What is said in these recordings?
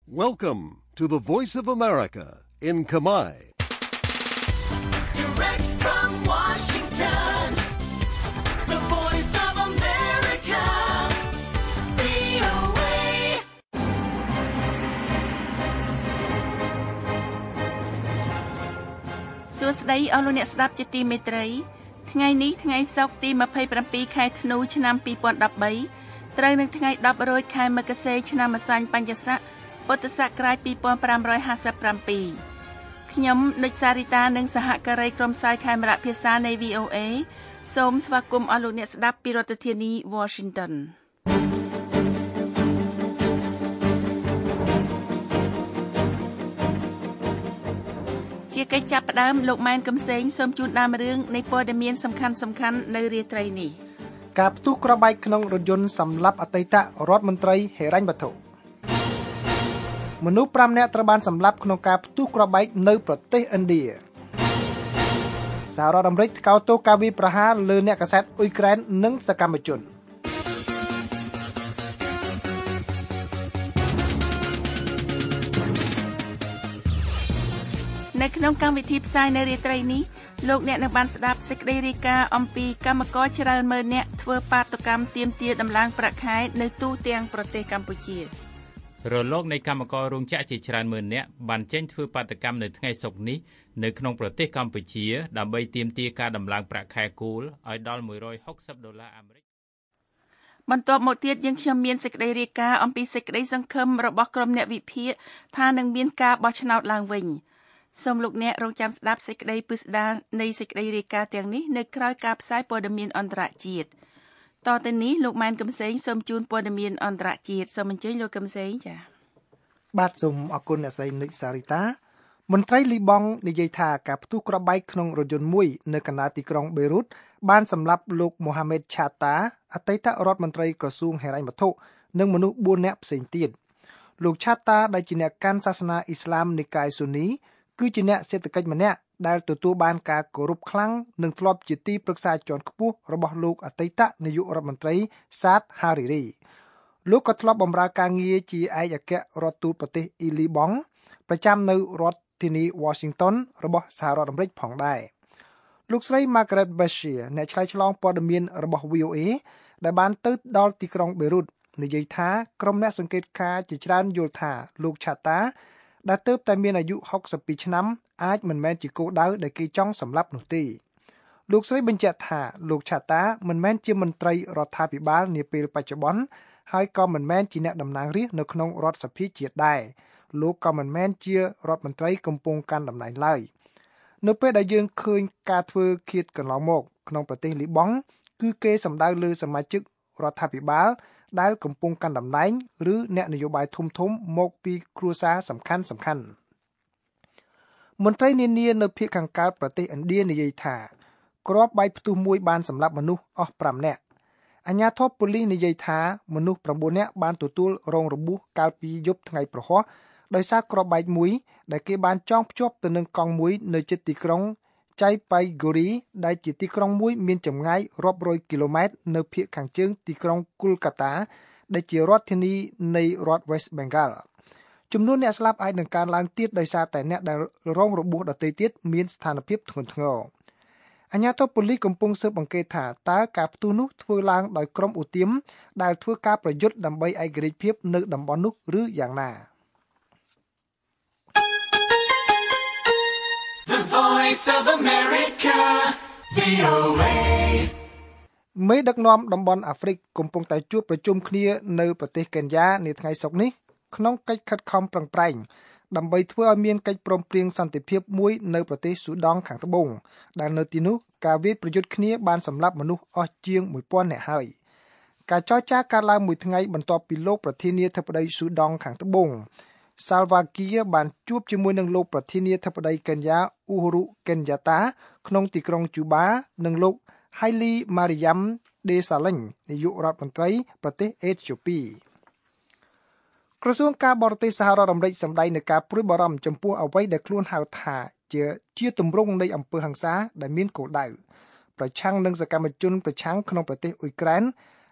Welcome to the Voice of America in Khmer. Direct from Washington, the Voice of America, VOA. សួស្តីអស់លោកអ្នកស្ដាប់ជាទីមេត្រីថ្ងៃនេះថ្ងៃសុក្រទី27ខែធ្នូឆ្នាំ2013ត្រូវនឹងថ្ងៃ10រោចខែមករាឆ្នាំម្សាញ់បញ្ញស័កពុទ្ធសករាជ2557ខ្ញុំនុចសារីតានិងសហការីក្រុមផ្សាយខេមរៈភាសានៃ VOA សូមស្វាគមន៍អស់លោកអ្នកស្ដាប់ពីរដ្ឋធានី Washingtonជាកិច្ចចាប់ផ្ដើមលោកម៉ែនកំសែងសូមជូនដើមរឿងនៃព័ត៌មានសំខាន់ៗនៅរាត្រីនេះការផ្ទុះគ្រាប់បែកក្នុងរថយន្តសម្លាប់អតីតរដ្ឋមន្ត្រីហិរញ្ញវត្ថុមនុស្ស5នាក់ត្រូវបានសម្លាប់ក្នុងការផ្ទុះគ្រាប់បែកនៅប្រទេសឥណ្ឌាសហរដ្ឋអាមេរិកថ្កោលទោសការវាយប្រហារលើអ្នកកាសែតអ៊ុយក្រែននិងសកម្មជននៅក្នុងកម្មវិធីផ្សាយនៅរាត្រីនេះលោកអ្នកនឹងបានស្ដាប់សេចក្តីរាយការណ៍អំពីកម្មករច្រើនម៉ឺននាក់ធ្វើបាតុកម្មទាមទារដំឡើងប្រាក់ខែនៅទូទាំងប្រទេសកម្ពុជារលកនៃកម្មកររោងចក្រជាច្រើនម៉ឺននាក់បានចេញធ្វើបាតកម្មនៅថ្ងៃសុក្រនេះនៅក្នុងប្រទេសកម្ពុជាដើម្បីទាមទារការដំឡើងប្រាក់ខែគោលឲ្យដល់$160អាមេរិកបន្ទាប់មកទៀតយើងខ្ញុំមានសេចក្តីរាយការណ៍អំពីសេចក្តីសង្ឃឹមរបស់ក្រុមអ្នកវិភាគថានឹងមានការបោះឆ្នោតឡើងវិញសូមលោកអ្នករងចាំស្ដាប់សេចក្តីពិស្ដារនៃសេចក្តីរាយការណ៍ទាំងនេះនៅក្រៅការផ្សាយព័ត៌មានអន្តរជាតិតទៅនេះលោកម៉ែនកំសែងសូមជូនព័ត៌មានអន្តរជាតិសូមអញ្ជើញលោកកំសែងចា៎បាទសូមអរគុណអ្នកស្រីនិចសារីតាមន្ត្រីលីបង់និយាយថាការផ្ទុះគ្រាប់បែកក្នុងរថយន្តមួយនៅកណ្ដាលទីក្រុងបេរុតបានសម្លាប់លោកមូហាម៉េតឆាតាអតីតរដ្ឋមន្ត្រីក្រសួងហិរញ្ញវត្ថុនិងមនុស្ស4នាក់ផ្សេងទៀតលោកឆាតាដែលជាអ្នកកាន់សាសនាអ៊ីស្លាមនិកាយស៊ូនីគឺជាអ្នកសេដ្ឋកិច្ចម្នាក់ដែលទទួលបានការគោរពខ្លាំងនិងធ្លាប់ជាទីប្រឹក្សាជាន់ខ្ពស់របស់លោកអតីតនាយករដ្ឋមន្ត្រីសាតហារីរីលោកក៏ធ្លាប់បម្រើការងារជាឯកអគ្គរដ្ឋទូតប្រទេសអ៊ីលីបង់ប្រចាំនៅរដ្ឋធានី Washington របស់សហរដ្ឋអាមេរិកផងដែរលោកស្រី Margaret Bashir អ្នកឆ្លើយឆ្លងព័ត៌មានរបស់ VOA ដែលបានទៅដល់ទីក្រុងបេរុតនិយាយថាក្រុមអ្នកសង្កេតការណ៍ជាច្រើនយល់ថាលោកឆាតាដែលទើបតែមានអាយុ62ឆ្នាំអាចមិនមែនជាគោលដៅដែលគេចង់សម្លាប់នោះទេលោកស្រីបញ្ជាក់ថាលោកឆាតាមិនមែនជាមន្ត្រីរដ្ឋាភិបាលនាពេលបច្ចុប្បន្នហើយក៏មិនមែនជាអ្នកតំណាងរាស្ត្រនៅក្នុងរដ្ឋសភាជាតិដែរលោកក៏មិនមែនជារដ្ឋមន្ត្រីកំពុងកាន់តំណែងឡើយនៅពេលដែលយើងឃើញការធ្វើឃាតកន្លងមកក្នុងប្រទេសលីបង់គឺគេសម្ដៅលើសមាជិករដ្ឋាភិបាលដែលកំពុងកាន់តំណែងឬអ្នកនយោបាយធំៗមកពីគ្រួសារសំខាន់ៗមន្ត្រីនានានៅភាគខាងកើតប្រទេសឥណ្ឌានិយាយថាគ្រាប់បែកផ្ទុះមួយបានសម្លាប់មនុស្សអស់5នាក់អាជ្ញាធរប៉ូលីសនិយាយថាមនុស្ស9នាក់បានទទួលរងរបួសកាលពីយប់ថ្ងៃប្រហ័សដោយសារគ្រាប់បែកមួយដែលគេបានចងភ្ជាប់ទៅនឹងកង់មួយនៅជិតទីក្រុងចៃប៉ៃហ្គូរីដែលជាទីក្រុងមួយមានចម្ងាយរាប់រយគីឡូម៉ែត្រនៅភាគខាងជើងទីក្រុងគូលកាតាដែលជារដ្ឋធានីនៃរដ្ឋ West Bengal ចំនួនអ្នកស្លាប់អាចនឹងកើនឡើងទៀតដោយសារតែអ្នកដែលរងរបួសដទៃទៀតមានស្ថានភាពធ្ងន់ធ្ងរអាជ្ញាធរប៉ូលីសកំពុងស៊ើបអង្កេតថាតើការផ្ទុះនោះធ្វើឡើងដោយក្រុមឧទាមដែលធ្វើការប្រយុទ្ធដើម្បីឯករាជ្យភាពនៅតំបន់នោះឬយ៉ាងណា The Voice of America, VOA. មេដឹកនាំតំបន់អាហ្វ្រិកកំពុងតែជួបប្រជុំគ្នានៅប្រទេសកេនយ៉ានាថ្ងៃសុក្រនេះក្នុងកិច្ចខិតខំប្រឹងប្រែងដើម្បីធ្វើឲ្យមានកិច្ចព្រមព្រៀងសន្តិភាពមួយនៅប្រទេសស៊ូដង់ខាងត្បូងដែលនៅទីនោះការវាយប្រយុទ្ធគ្នាបានសម្លាប់មនុស្សអស់ជាង 1000 នាក់ហើយការចរចាកើតឡើងមួយថ្ងៃបន្ទាប់ពីលោកប្រធានាធិបតីស៊ូដង់ខាងត្បូងSalva Kiir បានជួបជាមួយនឹងលោកប្រធានាធិបតីកេនយ៉ា Uhuru Kenyatta ក្នុងទីក្រុង Juba និងលោក Haile Mariam Desalegn នាយករដ្ឋមន្ត្រីប្រទេសអេត្យូពីក្រសួងការបរទេសសហរដ្ឋអាមេរិកសម្ដែងនឹងការព្រួយបារម្ភចំពោះអ្វីដែលខ្លួនហៅថាជាទម្រង់នៃអំពើហិង្សាដែលមានគោលដៅប្រឆាំងនឹងសកម្មជនប្រឆាំងក្នុងប្រទេសអ៊ុយក្រែន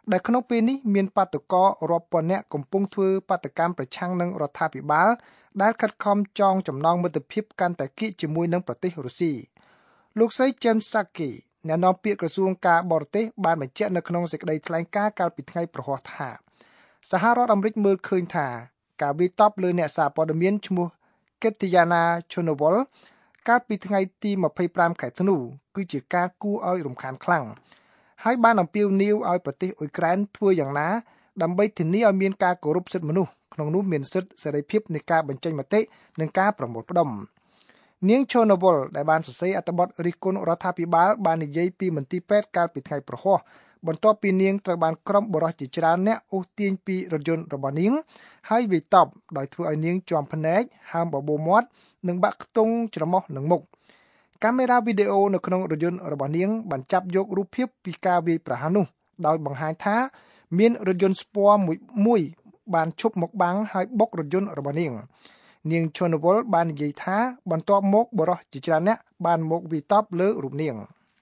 ដែលក្នុងពេលនេះមានបាតុកររាប់ពាន់នាក់កំពុងធ្វើបាតកម្មប្រឆាំងនឹងរដ្ឋាភិបាលដែលខិតខំចងចំណងមិត្តភាពកាន់តែគៀកជាមួយនឹងប្រទេសរុស្ស៊ីលោកស្រី James Saki អ្នកនាំពាក្យក្រសួងការបរទេសបានបញ្ជាក់នៅក្នុងសេចក្តីថ្លែងការណ៍កាលពីថ្ងៃប្រហោះថាសហរដ្ឋអាមេរិកមើលឃើញថាការវាយតប់លើអ្នកសារព័ត៌មានឈ្មោះ Tatiana Chornovol កាលពីថ្ងៃទី25ខែធ្នូគឺជាការគួរឲ្យរំខានខ្លាំងហើយបានអំពាវនាវឲ្យប្រទេសអ៊ុយក្រែនធ្វើយ៉ាងណាដើម្បីធានាឲ្យមានការគោរពសិទ្ធិមនុស្សក្នុងនោះមានសិទ្ធិសេរីភាពនៃការបញ្ចេញមតិនិងការប្រមូលផ្ដុំនាង Chornovol ដែលបានសរសេរអត្ថបទរិះគន់រដ្ឋាភិបាលបាននិយាយពីមន្ទីរពេទ្យកាលពីថ្ងៃប្រហោះបន្ទាប់ពីនាងត្រូវបានក្រុមបរិសុទ្ធជាច្រើនអ្នកអូសទាញពីរថយន្តរបស់នាងហើយវាយតប់ដោយធ្វើឲ្យនាងជាំភ្នែកហើមបបូរមាត់និងបាក់ខ្ទង់ច្រមុះនឹងមុខកាមេរ៉ាវីដេអូនៅក្នុងរថយន្តរបស់នាងបានចាប់យករូបភាពពីការវាយប្រហារនោះដោយបង្ហាញថាមានរថយន្តស្ពណ៌មួយបានឈប់មកបាំងហើយបុករថយន្តរបស់នាង Chornovol បាននិយាយថាបន្ទាប់មកបរិសុទ្ធជាច្រើនអ្នកបានមកវាយតប់លើរូបនាង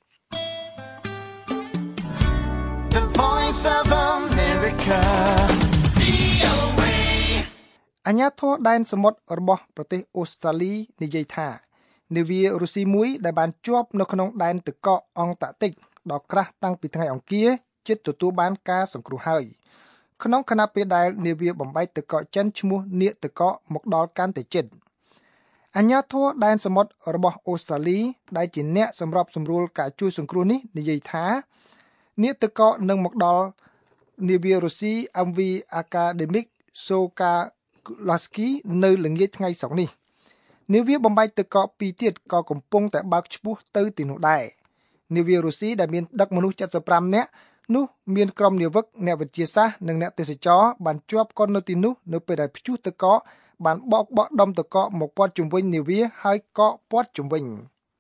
The Voice of America, VOA. អាជ្ញាធរដែនសមុទ្ររបស់ប្រទេសអូស្ត្រាលីនិយាយថានាវារុស្ស៊ីមួយដែលបានជាប់នៅក្នុងដែនទឹកកកអង់តាក់ទិកដ៏ក្រាស់តាំងពីថ្ងៃអង្គារជិតទទួលបានការសង្គ្រោះហើយក្នុងខណៈពេលដែលនាវាបំបែកទឹកកកចិនឈ្មោះនាគទឹកកកមកដល់កាន់តែជិតអាជ្ញាធរដែនសមុទ្ររបស់អូស្ត្រាលីដែលជាអ្នកសម្របសម្រួលការជួយសង្គ្រោះនេះនិយាយថានាគទឹកកកនឹងមកដល់នាវារុស្ស៊ី MV Akademik Sokolowski នៅល្ងាចថ្ងៃសុក្រនេះនាវាបំបែកទឹកកកពីរទៀតក៏កំពុងតែបើកឆ្ពោះទៅទីនោះដែរនាវារុស្ស៊ីដែលមានដឹកមនុស្ស75នាក់នោះមានក្រុមនាវិកអ្នកវិទ្យាសាស្ត្រនិងអ្នកទេសចរបានជាប់កុននៅទីនោះនៅពេលដែលព្យុះទឹកកកបានបកដុំទឹកកកមកព័ទ្ធជុំវិញនាវាហើយកកព័ទ្ធជុំវិញ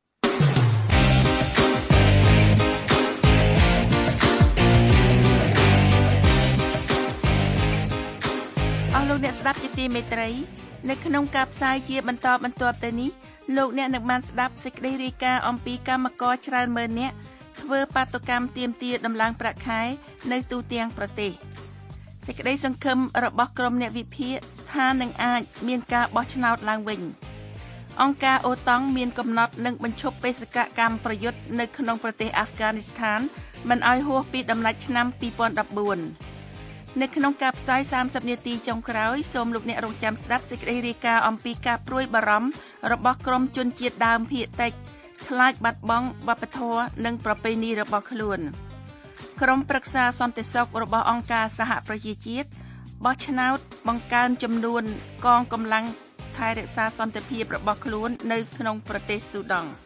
អស់លោកអ្នកស្ដាប់ជាទីមេត្រីនៅក្នុងការផ្សាយជាបន្តបន្ទាប់ទៅនេះលោកអ្នកនឹងបានស្ដាប់សេចក្តីរាយការណ៍អំពីកម្មករច្រើនម៉ឺននាក់ធ្វើបាតុកម្មទាមទារដំឡើងប្រាក់ខែនៅទូទាំងប្រទេសសេចក្តីសង្ឃឹមរបស់ក្រុមអ្នកវិភាគថានឹងអាចមានការបោះឆ្នោតឡើងវិញអង្គការអូតង់មានកំណត់នឹងបញ្ឈប់បេសកកម្មប្រយុទ្ធនៅក្នុងប្រទេសអាហ្វហ្គានីស្ថានមិនឲ្យហួសពីដំណាច់ឆ្នាំ2014នៅក្នុងការផ្សាយ30នាទីចុងក្រោយសូមលោកអ្នករងចាំស្ដាប់សេចក្តីរាយការណ៍អំពីការព្រួយបារម្ភរបស់ក្រុមជនជាតិដើមភាគតិចខ្លាចបាត់បង់វប្បធម៌និងប្រពៃណីរបស់ខ្លួនក្រុមប្រឹក្សាសន្តិសុខរបស់អង្គការសហប្រជាជាតិបោះឆ្នោតបង្កើនចំនួនកងកម្លាំងថែរក្សាសន្តិភាពរបស់ខ្លួននៅក្នុងប្រទេសស៊ូដង់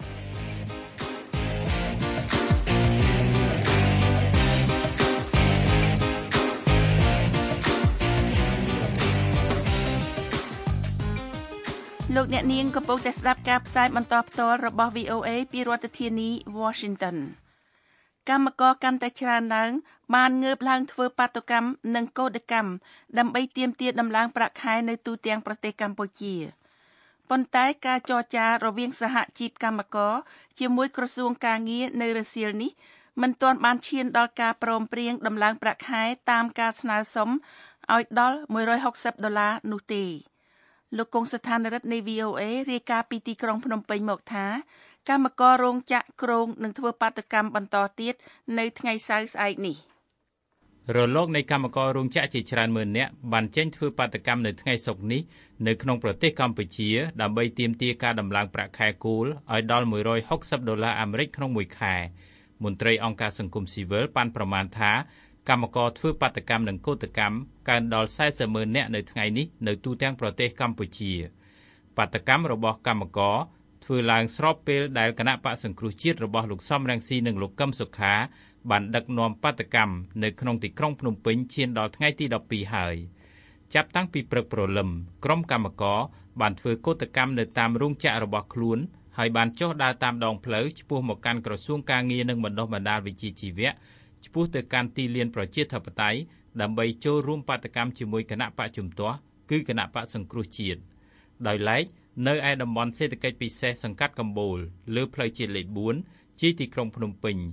លោកអ្នកនាងកំពុងតែស្ដាប់ការផ្សាយបន្តផ្ទាល់របស់ VOA ពីរដ្ឋធានី Washington កម្មករកាន់តែច្រើនឡើងបានងើបឡើងធ្វើបាតុកម្មនិងកោតកម្មដើម្បីទាមទារដំឡើងប្រាក់ខែនៅទូទាំងប្រទេសកម្ពុជាប៉ុន្តែការចរចារវាងសហជីពកម្មករជាមួយក្រសួងការងារនៅរសៀលនេះមិនទាន់បានឈានដល់ការព្រមព្រៀងដំឡើងប្រាក់ខែតាមការស្នើសុំឲ្យដល់$160នោះទេលោកកុងស្ថានរិទ្ធនៃ VOA រាយការណ៍ពីទីក្រុងភ្នំពេញមកថាកម្មកររោងចក្រគ្រោងនឹងធ្វើបាតុកម្មបន្តទៀតនៅថ្ងៃសៅរ៍ស្អែកនេះរលកនៃកម្មកររោងចក្រជាច្រើនម៉ឺននាក់បានចេញធ្វើបាតុកម្មនៅថ្ងៃសុក្រនេះនៅក្នុងប្រទេសកម្ពុជាដើម្បីទាមទារការដំឡើងប្រាក់ខែគោលឲ្យដល់$160អាមេរិកក្នុងមួយខែមន្ត្រីអង្គការសង្គមស៊ីវិលបានប្រមាណថាកម្មករធ្វើបាតុកម្មនិងកោតកម្មកើនដល់40,000នាក់នៅថ្ងៃនេះនៅទូទាំងប្រទេសកម្ពុជាបាតុកម្មរបស់កម្មករធ្វើឡើងស្របពេលដែលគណៈបកសង្គ្រោះជាតិរបស់លោកសំរងស៊ីនិងលោកកឹមសុខាបានដឹកនាំបាតុកម្មនៅក្នុងទីក្រុងភ្នំពេញឈានដល់ថ្ងៃទី12ហើយចាប់តាំងពីព្រឹកព្រលឹមក្រុមកម្មករបានធ្វើកោតកម្មនៅតាមរោងចក្ររបស់ខ្លួនហើយបានចុះដើរតាមដងផ្លូវឆ្ពោះមកកាន់ក្រសួងការងារនិងបណ្ដុះបណ្ដាលវិជ្ជាជីវៈឆ្ពោះទៅកាន់ទីលានប្រជាធិបតេយ្យដើម្បីចូលរួមបាតុកម្មជាមួយគណៈបកជំទាស់គឺគណៈបកសង្គ្រោះជាតិដោយឡែកនៅឯតំបន់សេដ្ឋកិច្ចពិសេសសង្កាត់កំបូលលើផ្លូវជាតិលេខ4ជាទីក្រុងភ្នំពេញ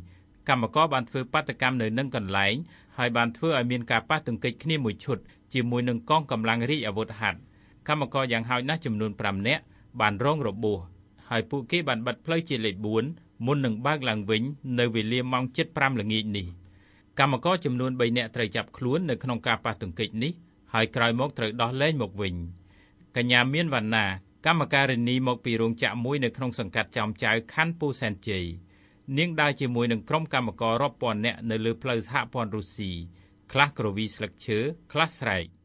កម្មករបានធ្វើបាតកម្មនៅនឹងកន្លែងហើយបានធ្វើឲ្យមានការប៉ះទង្គិចគ្នាមួយឈុតជាមួយនឹងកងកម្លាំងរាជអាវុធហត្ថកម្មករយ៉ាងហោចណាស់ចំនួន5នាក់បានរងរបួសហើយពួកគេបានបិទផ្លូវជាលេខ4មុននឹងបើកឡើងវិញនៅវេលាម៉ោង 7:05 ល្ងាចនេះកម្មករចំនួន3នាក់ត្រូវចាប់ខ្លួននៅក្នុងការប៉ះទង្គិចនេះហើយក្រោយមកត្រូវដោះលែងមកវិញកញ្ញាមានវណ្ណាកម្មការិនីមកពីរោងចក្រមួយនៅក្នុងសង្កាត់ចោមចៅខណ្ឌពោធិ៍សែនជ័យនាងដើរជាមួយនឹងក្រុមកម្មកររាប់ពាន់នាក់នៅលើផ្លូវសហព័ន្ធរុស្ស៊ីខ្លះក្រវីស្លឹកឈើខ្លះស្រែក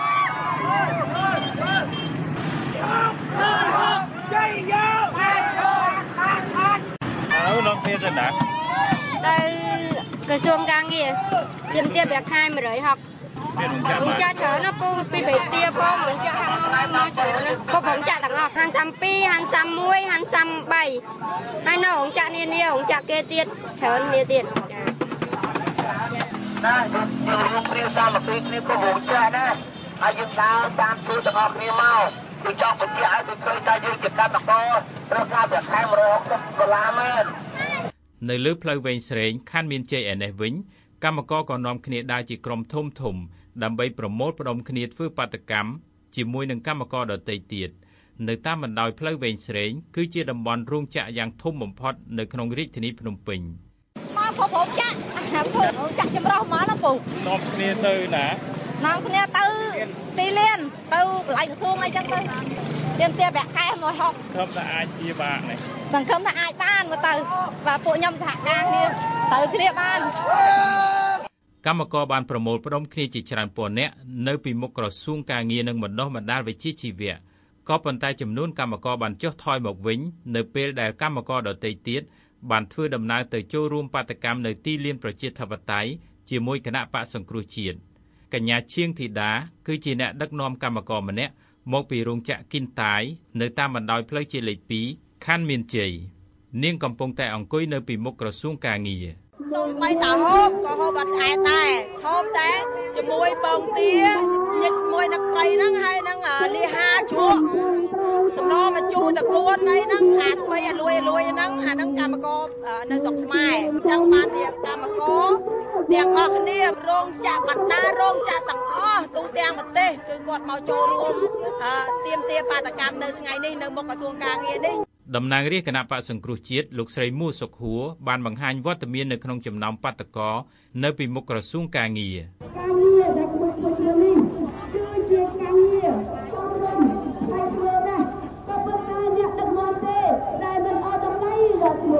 លោកគ្នាទៅណាទៅក្រសួងការងារទាមទារប្រាក់ខែ160រោងចក្រច្រើនណាស់ពូពីបេទាផងរោងចក្រខាងនោះមកច្រើនពុករោងចក្រទាំងអស់ហាន់32ហាន់31ហាន់33ហើយនៅរោងចក្រនានារោងចក្រគេទៀតច្រើននាទៀតណាយើងរួមព្រៀងសាមគ្គីគ្នាក៏រោងចក្រដែរហើយយើងដើរតាមទូទាំងអស់គ្នាមកគឺចង់បញ្ជាក់ឲ្យគេឃើញថាយើងជាកម្មករត្រូវការប្រាក់ខែ$160មែននៅលើផ្លូវវែងស្រេងខណ្ឌមានជ័យឯនេះវិញកម្មករក៏នាំគ្នាដើរជាក្រុមធំដើម្បីប្រមូលផ្ដុំគ្នាធ្វើបាតកម្មជាមួយនឹងកម្មករដទៃទៀតនៅតាមបណ្ដោយផ្លូវវែងស្រេងគឺជាតំបន់រោងចក្រយ៉ាងធំបំផុតនៅក្នុងរាជធានីភ្នំពេញមកភពរោងចក្រចម្រុះមកណាពូនាំគ្នាទៅណានាំគ្នាទៅទីលានទៅកន្លែងក្រសួងអីចឹងទៅទាមទារប្រាក់ខែ160 ខ្ញុំថាអាចជាបាននេះសង្ឃឹមថាអាចបានមកទៅបាទពួកខ្ញុំសហការគ្នាទៅគ្នាបានកម្មករបានប្រមូលផ្ដុំគ្នាជាច្រើនពាន់នាក់នៅពីមុខក្រសួងការងារនិងបណ្ដុះបណ្ដាលវិជ្ជាជីវៈក៏ប៉ុន្តែចំនួនកម្មករបានចុះថយមកវិញនៅពេលដែលកម្មករដទៃទៀតបានធ្វើដំណើរទៅចូលរួមបាតកម្មនៅទីលានប្រជាធិបតេយ្យជាមួយគណៈបកសង្គ្រោះជាតិកញ្ញាឈៀងធីតាគឺជាអ្នកដឹកនាំកម្មករម្នាក់មកពីរោងចក្រគិនតាយនៅតាមបណ្ដោយផ្លូវជាលេខ2ខណ្ឌមានជ័យនាងកំពុងតែអង្គុយនៅពីមុខក្រសួងការងារសូមបីតាហូបក៏ហូបអត់ឆ្អែតដែរហូបតែជាមួយពងទាញិចជាមួយទឹកត្រីហ្នឹងហើយនឹងលីហាជ្រក់សម្លមកជូរតកួនអីហ្នឹងអាស្បីឲ្យលួយហ្នឹងអាហ្នឹងកម្មករនៅស្រុកខ្មែរចង់បានជាកម្មករទាំងអស់គ្នារោងចក្របណ្ដារោងចក្រទាំងអស់ទូទាំងប្រទេសគឺគាត់មកចូលរួមទាមទារបាតកម្មនៅថ្ងៃនេះនៅមុខក្រសួងការងារនេះតំណាងរាជគណៈបកសង្គ្រោះជាតិលោកស្រីមួសុខហួរបានបង្ហាញវត្តមាននៅក្នុងចំណោមបាតកោនៅពីមុខក្រសួងការងារការងារដែលធ្វើនេះគឺជាការងារសមរម្យតែធ្វើណាស់ក៏ប៉ុន្តែអ្នកដឹកនាំទេដែលមិនអត់តម្លៃដល់ឈ្មោះ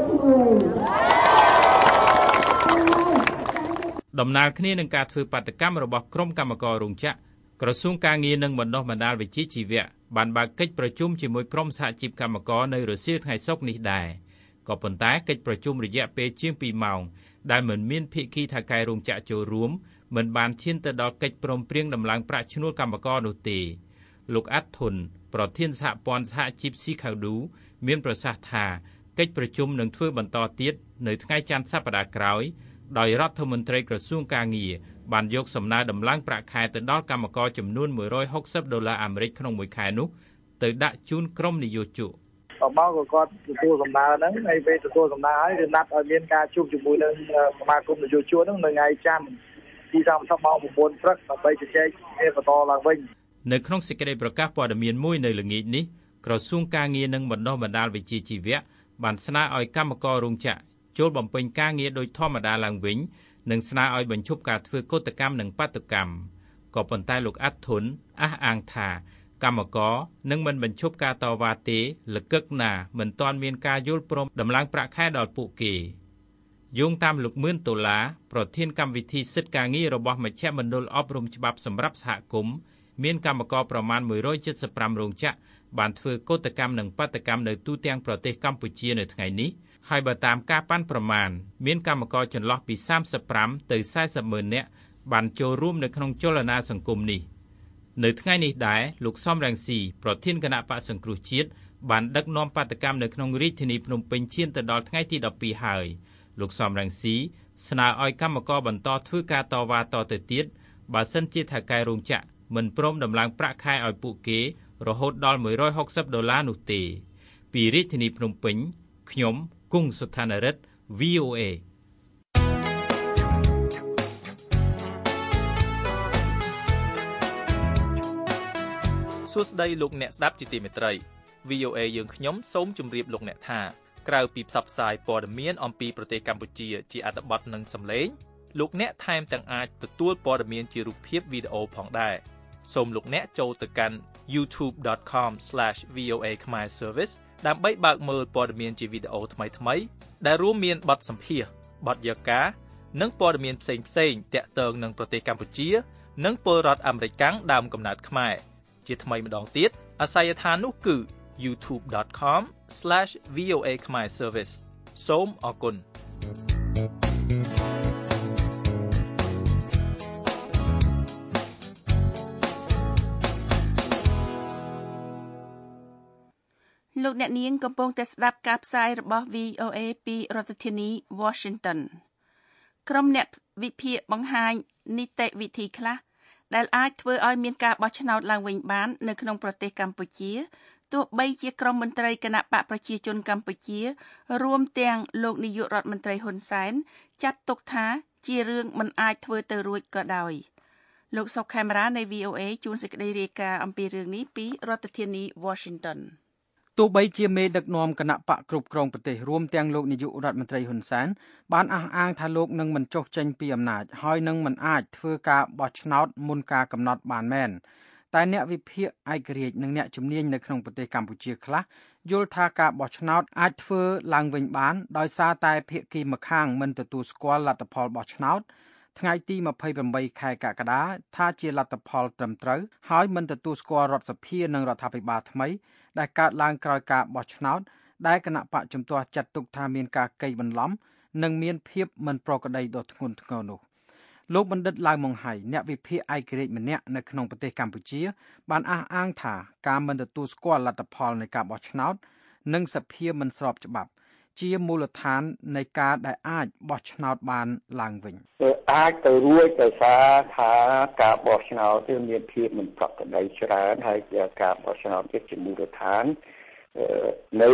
ដំណើរគ្នានឹងការធ្វើបាតកម្មរបស់ក្រុមកម្មកររោងចក្រក្រសួងការងារនិងបណ្ដុះបណ្ដាលវិជ្ជាជីវៈបានបើកកិច្ចប្រជុំជាមួយក្រុមសហជីពកម្មករនៅរសៀលថ្ងៃសុក្រនេះដែរក៏ប៉ុន្តែកិច្ចប្រជុំរយៈពេលជាង2ម៉ោងដែលមិនមានភាគីថៅកែរោងចក្រចូលរួមមិនបានឈានទៅដល់កិច្ចព្រមព្រៀងដំឡើងប្រាក់ឈ្នួលកម្មករនោះទេលោកអាត់ធុនប្រធានសហព័ន្ធសហជីពស៊ីខាវឌូមានប្រសាសន៍ថាកិច្ចប្រជុំនឹងធ្វើបន្តទៀតនៅថ្ងៃច័ន្ទសប្តាហ៍ក្រោយដោយរដ្ឋមន្ត្រីក្រសួងការងារបានយកសំណើដំឡើងប្រាក់ខែទៅដល់កម្មករចំនួន$160អាមេរិកក្នុងមួយខែនោះទៅដាក់ជូនក្រុមនិយោជកមកក៏គាត់ទទួលសំណើហ្នឹងហើយពេលទទួលសំណើហើយគឺណាត់ឲ្យមានការជួបជាមួយនឹងសមាគមនិយោជកហ្នឹងនៅថ្ងៃច័ន្ទទី30ម៉ោង9ព្រឹកដើម្បីជជែកគ្នាបន្តឡើងវិញនៅក្នុងសេចក្តីប្រកាសព័ត៌មានមួយនៅល្ងាចនេះក្រសួងការងារនិងបណ្ដុះបណ្ដាលវិជ្ជាជីវៈបានស្នើឲ្យកម្មកររោងចក្រចូលបំពេញការងារដោយធម្មតាឡើងវិញនិងស្នើឲ្យបញ្ឈប់ការធ្វើកុតកម្មនិងបាតុកម្មក៏ប៉ុន្តែលោកអាត់ធុនអះអាងថាកម្មករនឹងមិនបញ្ឈប់ការតវ៉ាទេលកឹកណាមិនទាន់មានការយល់ព្រមដំឡើងប្រាក់ខែដល់ពួកគេយោងតាមលោកមឿនដុល្លារប្រធានកម្មវិធីសិទ្ធិការងាររបស់មជ្ឈមណ្ឌលអប់រំច្បាប់សម្រាប់សហគមន៍មានកម្មករប្រមាណ175រោងចក្របានធ្វើកុតកម្មនិងបាតុកម្មនៅទូទាំងប្រទេសកម្ពុជានៅថ្ងៃនេះហើយបើតាមការប៉ាន់ប្រមាណមានកម្មករចន្លោះពី35ទៅ40ម៉ឺននាក់បានចូលរួមនៅក្នុងចលនាសង្គមនេះនៅថ្ងៃនេះដែរលោកសំរងស៊ីប្រធានគណៈបកសង្គ្រោះជាតិបានដឹកនាំបាតកម្មនៅក្នុងរាជធានីភ្នំពេញឈានទៅដល់ថ្ងៃទី12ហើយលោកសំរងស៊ីស្នើឲ្យកម្មករបន្តធ្វើការតវ៉ាតទៅទៀតបើសិនជាថៅកែរោងចក្រមិនព្រមដំឡើងប្រាក់ខែឲ្យពួកគេរហូតដល់$160នោះទេពីរាជធានីភ្នំពេញខ្ញុំគង់សុថានរិទ្ធ VOA សួស្តីលោកអ្នកស្ដាប់ជាទីមេត្រី VOA យើងខ្ញុំសូមជម្រាបលោកអ្នកថាក្រៅពីផ្សព្វផ្សាយព័ត៌មានអំពីប្រទេសកម្ពុជាជាអត្ថបទនិងសំឡេងលោកអ្នកថែមទាំងអាចទទួលព័ត៌មានជារូបភាពវីដេអូផងដែរសូមលោកអ្នកចូលទៅកាន់ youtube.com/VOA Khmer Service ដើម្បីបើកមើលព័ត៌មានជាវីដេអូថ្មីៗដែលរួមមានបទសម្ភាសន៍បទយកានិងព័ត៌មានផ្សេងៗទាក់ទងនឹងប្រទេសកម្ពុជានិងពលរដ្ឋអាមេរិកកាំងដើមកំណើតខ្មែរជាថ្មីម្ដងទៀតអាសយដ្ឋាននោះគឺ youtube.com/VOA Khmer Service សូមអរគុណលោកអ្នកនាងកំពុងតែស្ដាប់ការផ្សាយរបស់ VOA ពីរដ្ឋធានី Washington ក្រុមអ្នកវិភាគបង្ហាញនីតិវិធីខ្លះដែលអាចធ្វើឲ្យមានការបោះឆ្នោតឡើងវិញបាននៅក្នុងប្រទេសកម្ពុជាទោះបីជាក្រុមមន្ត្រីគណៈបកប្រជាជនកម្ពុជារួមទាំងលោកនាយករដ្ឋមន្ត្រីហ៊ុនសែនចាត់ទុកថាជារឿងមិនអាចធ្វើទៅរួចក៏ដោយលោកសុកខេមរានៃ VOA ជួនសេចក្តីរាយការណ៍អំពីរឿងនេះពីរដ្ឋធានី Washington ទោះបីជាមេដឹកនាំគណៈបកគ្រប់គ្រងប្រទេសរួមទាំងលោកនាយករដ្ឋមន្ត្រីហ៊ុនសែនបានអះអាងថាលោកនឹងមិនចុះចេញពីអំណាចហើយនឹងមិនអាចធ្វើការបោះឆ្នោតមុនការកំណត់បានមែនតែអ្នកវិភាគឯករាជ្យនិងអ្នកជំនាញនៅក្នុងប្រទេសកម្ពុជាខ្លះយល់ថាការបោះឆ្នោតអាចធ្វើឡើងវិញបានដោយសារតែភាគីម្ខាងមិនទទួលស្គាល់លទ្ធផលបោះឆ្នោតថ្ងៃទី28ខែកក្កដាថាជាលទ្ធផលត្រឹមត្រូវហើយមិនទទួលស្គាល់រដ្ឋសភានិងរដ្ឋាភិបាលថ្មីដែលកើតឡើងក្រោយការបោះឆ្នោតដែលគណៈបកជំទាស់ចាត់ទុកថាមានការកេងបន្លំនិងមានភាពមិនប្រក្រតីដ៏ធ្ងន់ធ្ងរនោះលោកបណ្ឌិតឡាវម៉ុងហៃអ្នកវិភាគឯករាជ្យម្នាក់នៅក្នុងប្រទេសកម្ពុជាបានអះអាងថាការមិនទទួលស្គាល់លទ្ធផលនៃការបោះឆ្នោតនិងសភាមិនស្របច្បាប់ជាមូលដ្ឋាននៃការដែលអាចបោះឆ្នោតបានឡើងវិញអាចទៅរួចដោយសារថាការបោះឆ្នោតគឺមានភាពមិនប្រក្រតីច្រើនហើយការបោះឆ្នោតជាមូលដ្ឋាននៃ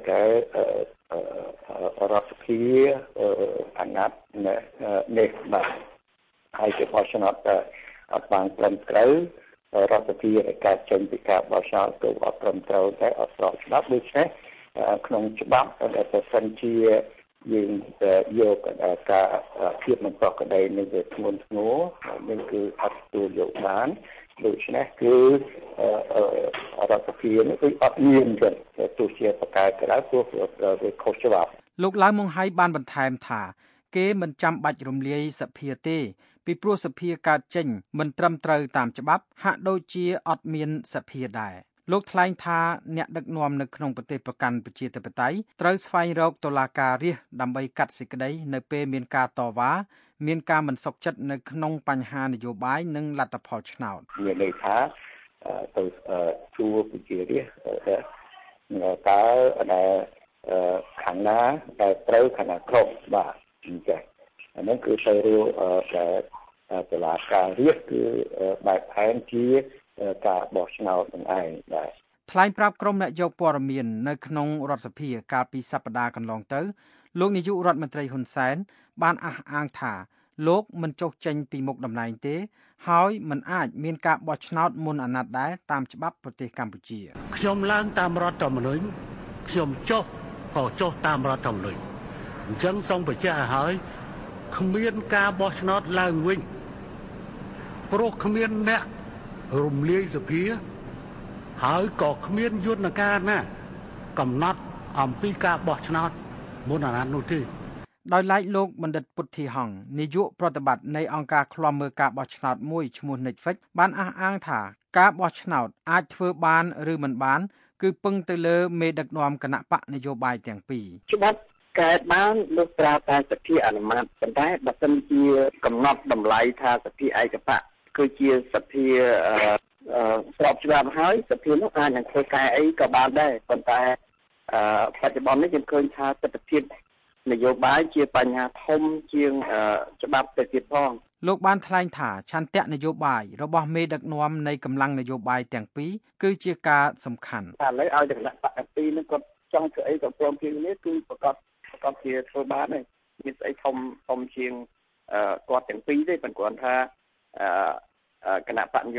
រដ្ឋសភាអាណត្តិនេះបាទហើយជាបោះឆ្នោតអត់បានត្រឹមត្រូវរដ្ឋសភាដែលកើតចេញពីការបោះឆ្នោតគឺអត់ត្រឹមត្រូវតែអត់ស្របច្បាប់ដូច្នេះក្នុងច្បាប់ដែលប្រសិនជាយើងយកការភាពមិនប្រក្រតីនេះទៅធ្ងន់ធ្ងរនេះគឺអត់ទទួលយកបានដូច្នេះគឺរដ្ឋសភានេះគឺអត់មានទេទោះជាប្រកែកក្រៅព្រោះវាខុសច្បាប់លោកឡាវម៉ុងហៃបានបន្ថែមថាគេមិនចាំបាច់រំលាយសភាទេពីព្រោះសភាកើតចេញមិនត្រឹមត្រូវតាមច្បាប់ហាក់ដូចជាអត់មានសភាដែរលោកថ្លែងថាអ្នកដឹកនាំនៅក្នុងប្រទេសប្រកាន់ប្រជាធិបតេយ្យត្រូវស្វែងរកតុលាការរាស្ត្រដើម្បីកាត់សេចក្តីនៅពេលមានការតវ៉ាមានការមិនសុខចិត្តនៅក្នុងបញ្ហានយោបាយនិងលទ្ធផលឆ្នោតមានន័យថាទៅជួបប្រជារាស្ត្រតើដែលខាងណាដែលត្រូវខាងណាខុសបាទអញ្ចឹងអានេះគឺទៅរកតុលាការរាស្ត្រគឺបែបផែនជាការបោះឆ្នោតនឹងឯងបាទថ្លែងប្រាប់ក្រុមអ្នកយកព័ត៌មាននៅក្នុងរដ្ឋសភាកាលពីសប្តាហ៍កន្លងទៅលោកនាយករដ្ឋមន្ត្រីហ៊ុនសែនបានអះអាងថាលោកមិនចុះចេញពីមុខតំណែងទេហើយមិនអាចមានការបោះឆ្នោតមុនអាណត្តិដែរតាមច្បាប់ប្រទេសកម្ពុជាខ្ញុំឡើងតាមរដ្ឋធម្មនុញ្ញខ្ញុំចុះក៏ចុះតាមរដ្ឋធម្មនុញ្ញអញ្ចឹងសូមបញ្ជាក់ឲ្យហើយគ្មានការបោះឆ្នោតឡើងវិញព្រោះគ្មានអ្នករំលាយសភាហើយក៏គ្មានយន្តការណាកំណត់អំពីការបោះឆ្នោតមុនអាណត្តិនោះទេដោយឡែកលោកបណ្ឌិតពុទ្ធីហង្សនាយកប្រតិបត្តិនៃអង្គការឃ្លាំមើលការបោះឆ្នោតមួយឈ្មោះ Netflix បានអះអាងថាការបោះឆ្នោតអាចធ្វើបានឬមិនបានគឺពឹងទៅលើមេដឹកនាំគណៈបកនយោបាយទាំងពីរច្បាប់កែបានលោកត្រាតែសភាអនុម័តប៉ុន្តែបើសិនជាកំណត់តម្លៃថាសភាឯកបកគឺជាសភាស្របច្បាប់ហើយសភានោះអាចនឹងធ្វើកែអីក៏បានដែរប៉ុន្តែបច្ចុប្បន្ននេះខ្ញុំឃើញថាទស្សនវិជ្ជានយោបាយជាបញ្ហាធំជាងច្បាប់ទៅទៀតផងលោកបានថ្លែងថាឆន្ទៈនយោបាយរបស់មេដឹកនាំនៃកម្លាំងនយោបាយទាំងពីរគឺជាការសំខាន់តែឥឡូវឲ្យតែគណៈបកទាំងពីរនេះគាត់ចង់ធ្វើអីក៏ព្រមព្រៀងនេះគឺប្រកាសជាធ្វើបានហើយមានស្អីធំជាងគាត់ទាំងពីរទេប៉ុន្តែគាត់ថាគណៈបកនយោបាយ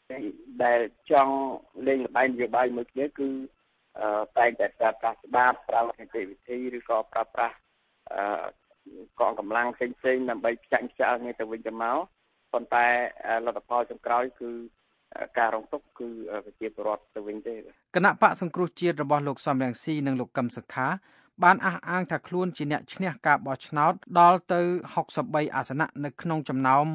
ដែលចង់លេងល្បែងនយោបាយមួយគ្នាគឺតែងតែប្រើប្រាស់ច្បាប់ប្រើនីតិវិធីឬក៏ប្រើប្រាស់កងកម្លាំងផ្សេងៗដើម្បីផ្ចាញ់ខ្យល់នេះទៅវិញទៅមកប៉ុន្តែលទ្ធផលចុងក្រោយគឺការរងទុក្ខគឺប្រជាពលរដ្ឋទៅវិញទេគណៈបកសង្គ្រោះជាតិរបស់លោកសំរងស៊ីនិងលោកកឹមសុខាបានអះអាងថាខ្លួនជាអ្នកឈ្នះការបោះឆ្នោតដល់ទៅ63អាសនៈនៅក្នុងចំណោម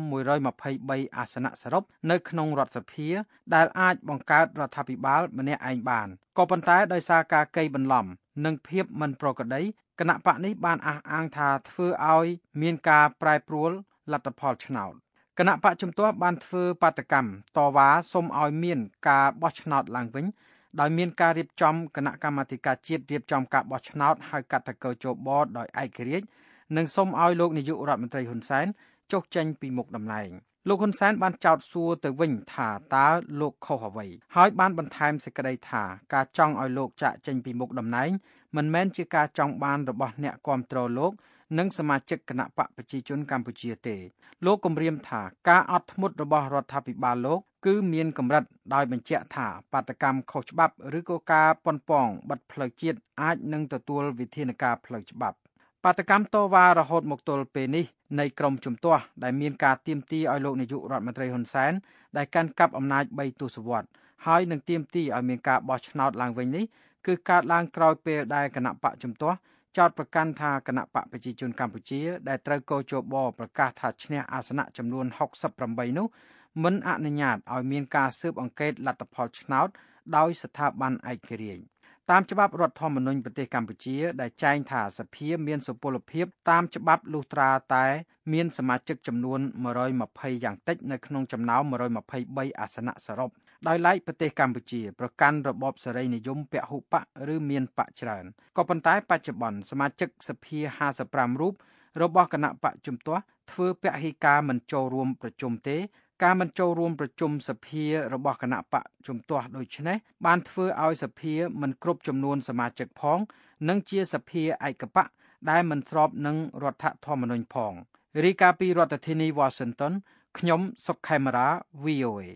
123អាសនៈសរុបនៅក្នុងរដ្ឋសភាដែលអាចបង្កើតរដ្ឋាភិបាលម្នាក់ឯងបានក៏ប៉ុន្តែដោយសារការកេរបន្លំនិងភាពមិនប្រក្រតីគណៈបកនេះបានអះអាងថាធ្វើឲ្យមានការប្រែប្រួលលទ្ធផលឆ្នោតគណៈបកជំទាស់បានធ្វើបាតកម្មតវ៉ាសុំឲ្យមានការបោះឆ្នោតឡើងវិញដោយមានការរៀបចំគណៈកម្មាធិការជាតិរៀបចំការបោះឆ្នោតហៅកាត់តកោជបដោយឯករាជ្យនិងសូមឲ្យលោកនាយករដ្ឋមន្ត្រីហ៊ុនសែនចុះចេញពីមុខតំណែងលោកហ៊ុនសែនបានចោទសួរទៅវិញថាតើលោកខុសអ្វីហើយបានបន្ថែមសេចក្តីថាការចង់ឲ្យលោកចាក់ចេញពីមុខតំណែងមិនមែនជាការចង់បានរបស់អ្នកគាំទ្រលោកនិងសមាជិកគណៈបកប្រជាជនកម្ពុជាទេលោកគម្រាមថាការអត់ធ្មត់របស់រដ្ឋាភិបាលលោកគឺមានកម្រិតដោយបញ្ជាក់ថាបាតកម្មខុសច្បាប់ឬក៏ការប៉ុនប៉ងបិទផ្លូវជាតិអាចនឹងទទួលវិធានការផ្លូវច្បាប់បាតកម្មតវ៉ារហូតមកទល់ពេលនេះនៃក្រមជំទាស់ដែលមានការទាមទារឲ្យលោកនាយករដ្ឋមន្ត្រីហ៊ុនសែនដែលកាន់កាប់អំណាច3ទសវត្សរ៍ហើយនឹងទាមទារឲ្យមានការបោះឆ្នោតឡើងវិញនេះគឺកើតឡើងក្រោយពេលដែលគណៈបកជំទាស់ចោទប្រកាន់ថាគណៈបកប្រជាជនកម្ពុជាដែលត្រូវកោជបប្រកាសថាឈ្នះអាសនៈចំនួន68នោះមិនអនុញ្ញាតឲ្យមានការស៊ើបអង្កេតលទ្ធផលឆ្នោតដោយស្ថាប័នឯករាជ្យតាមច្បាប់រដ្ឋធម្មនុញ្ញប្រទេសកម្ពុជាដែលចែងថាសភាមានសុពលភាពតាមច្បាប់លុះត្រាតែមានសមាជិកចំនួន120យ៉ាងតិចនៅក្នុងចំណោម123អាសនៈសរុបដោយឡែកប្រទេសកម្ពុជាប្រកាន់របបសេរីនិយមពហុបកឬមានបកច្រើនក៏ប៉ុន្តែបច្ចុប្បន្នសមាជិកសភា55រូបរបស់គណៈបកជំទាស់ធ្វើពហិការមិនចូលរួមប្រជុំទេការមិនចូលរួមប្រជុំសភារបស់គណៈបកជំទាស់ដូចនេះបានធ្វើឲ្យសភាមិនគ្រប់ចំនួនសមាជិកផងនិងជាសភាឯកបកដែលមិនស្របនឹងរដ្ឋធម្មនុញ្ញផងរាយការណ៍ពីរដ្ឋធានី Washington ខ្ញុំសុកខេមរា VOA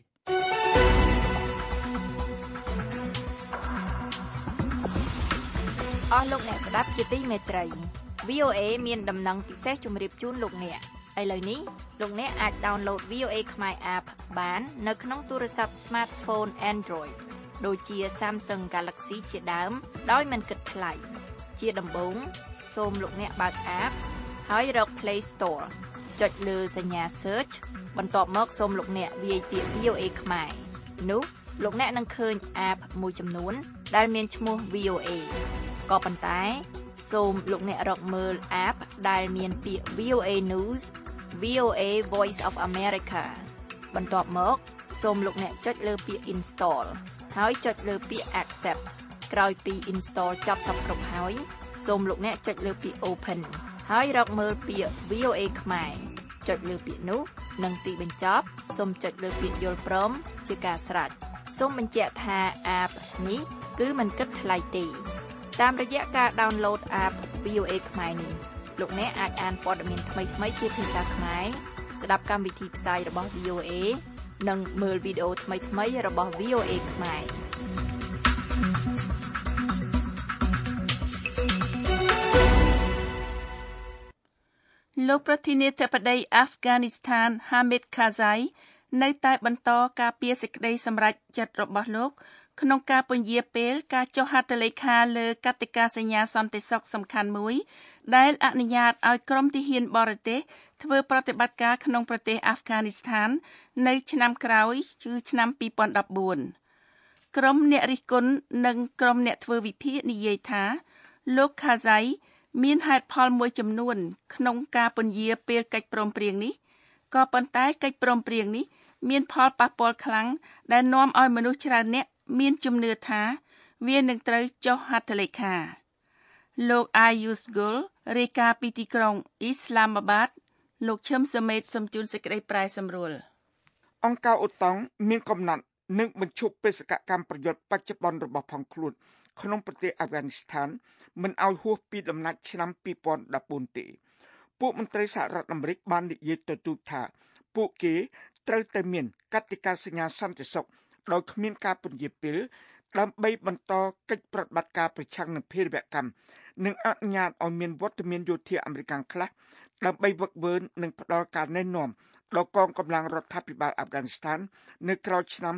អស់លោកអ្នកស្ដាប់ជាទីមេត្រី VOA មានដំណឹងពិសេសជម្រាបជូនលោកអ្នកឥឡូវនេះលោកអ្នកអាច download VOA ខ្មែរ App បាននៅក្នុងទូរស័ព្ទ Smartphone Android ដូចជា Samsung Galaxy ជាដើមដោយមិនគិតថ្លៃជាដំបូងសូមលោកអ្នកបើក App ហើយរក Play Store ចុចលើសញ្ញា Search បន្ទាប់មកសូមលោកអ្នកវាយពាក្យ VOA ខ្មែរនោះលោកអ្នកនឹងឃើញ App មួយចំនួនដែលមានឈ្មោះ VOA ក៏ប៉ុន្តែសូមលោកអ្នករកមើល App ដែលមានពាក្យ VOA News VOA Voice of America បន្ទាប់មកសូមលោកអ្នកចុចលើពាក្យ Install ហើយចុចលើពាក្យ Accept ក្រោយពី Install ចប់សព្វគ្រប់ហើយសូមលោកអ្នកចុចលើពាក្យ Open ហើយរកមើលពាក្យ VOA ខ្មែរចុចលើពាក្យនោះនិងទីបញ្ចប់សូមចុចលើពាក្យយល់ព្រមជាការស្រេចសូមបញ្ជាក់ថា App នេះគឺមិនគិតថ្លៃទេតាមរយៈការ download App VOA ខ្មែរនេះលោកអ្នកអាចអានព័ត៌មានថ្មីៗជាភាសាខ្មែរស្ដាប់កម្មវិធីផ្សាយរបស់ VOA និងមើលវីដេអូថ្មីៗរបស់ VOA ខ្មែរលោកប្រធានាធិបតីអាហ្វហ្គានីស្ថាន Hamid Karzai នៅតែបន្តការពារសេចក្តីសម្រេចចិត្តរបស់លោកក្នុងការពន្យាពេលការចុះហត្ថលេខាលើកតិកាសញ្ញាសន្តិសុខសំខាន់មួយដែលអនុញ្ញាតឲ្យក្រុមទាហានបរទេសធ្វើប្រតិបត្តិការក្នុងប្រទេសអាហ្វហ្គានីស្ថាននៅឆ្នាំក្រោយគឺឆ្នាំ2014ក្រុមអ្នករិះគន់និងក្រុមអ្នកធ្វើវិភាគនិយាយថាលោក Karzai មានហេតុផលមួយចំនួនក្នុងការពន្យាពេលកិច្ចព្រមព្រៀងនេះក៏ប៉ុន្តែកិច្ចព្រមព្រៀងនេះមានផលប៉ះពាល់ខ្លាំងដែលនាំឲ្យមនុស្សច្រើនអ្នកមានជំនឿថាវានឹងត្រូវចុះហត្ថលេខាលោក Ayus Gul រាយការណ៍ពីទីក្រុង Islamabad លោកឈឹមសមេតសំជួនសេចក្តីប្រែសម្រួលអង្គការអូតង់មានកំណត់នឹងបញ្ឈប់បេសកកម្មប្រយុទ្ធបច្ចុប្បន្នរបស់ផងខ្លួនក្នុងប្រទេសអាហ្វហ្គានីស្ថានមិនឲ្យហួសពីដំណាច់ឆ្នាំ2014ទេពួកមន្ត្រីសហរដ្ឋអាមេរិកបាននិយាយទៅទូថាពួកគេត្រូវតែមានកតិកាសញ្ញាសន្តិសុខដោយគ្មានការពន្យាពេលដើម្បីបន្តកិច្ចប្រតិបត្តិការប្រឆាំងនឹងភេរវកម្មនិងអនុញ្ញាតឲ្យមានវត្តមានយោធាអាមេរិកខ្លះដើម្បីវឹកវើនិងផ្ដល់ការណែនាំដល់កងកម្លាំងរដ្ឋាភិបាលអាហ្វហ្គានីស្ថាននៅក្រោយឆ្នាំ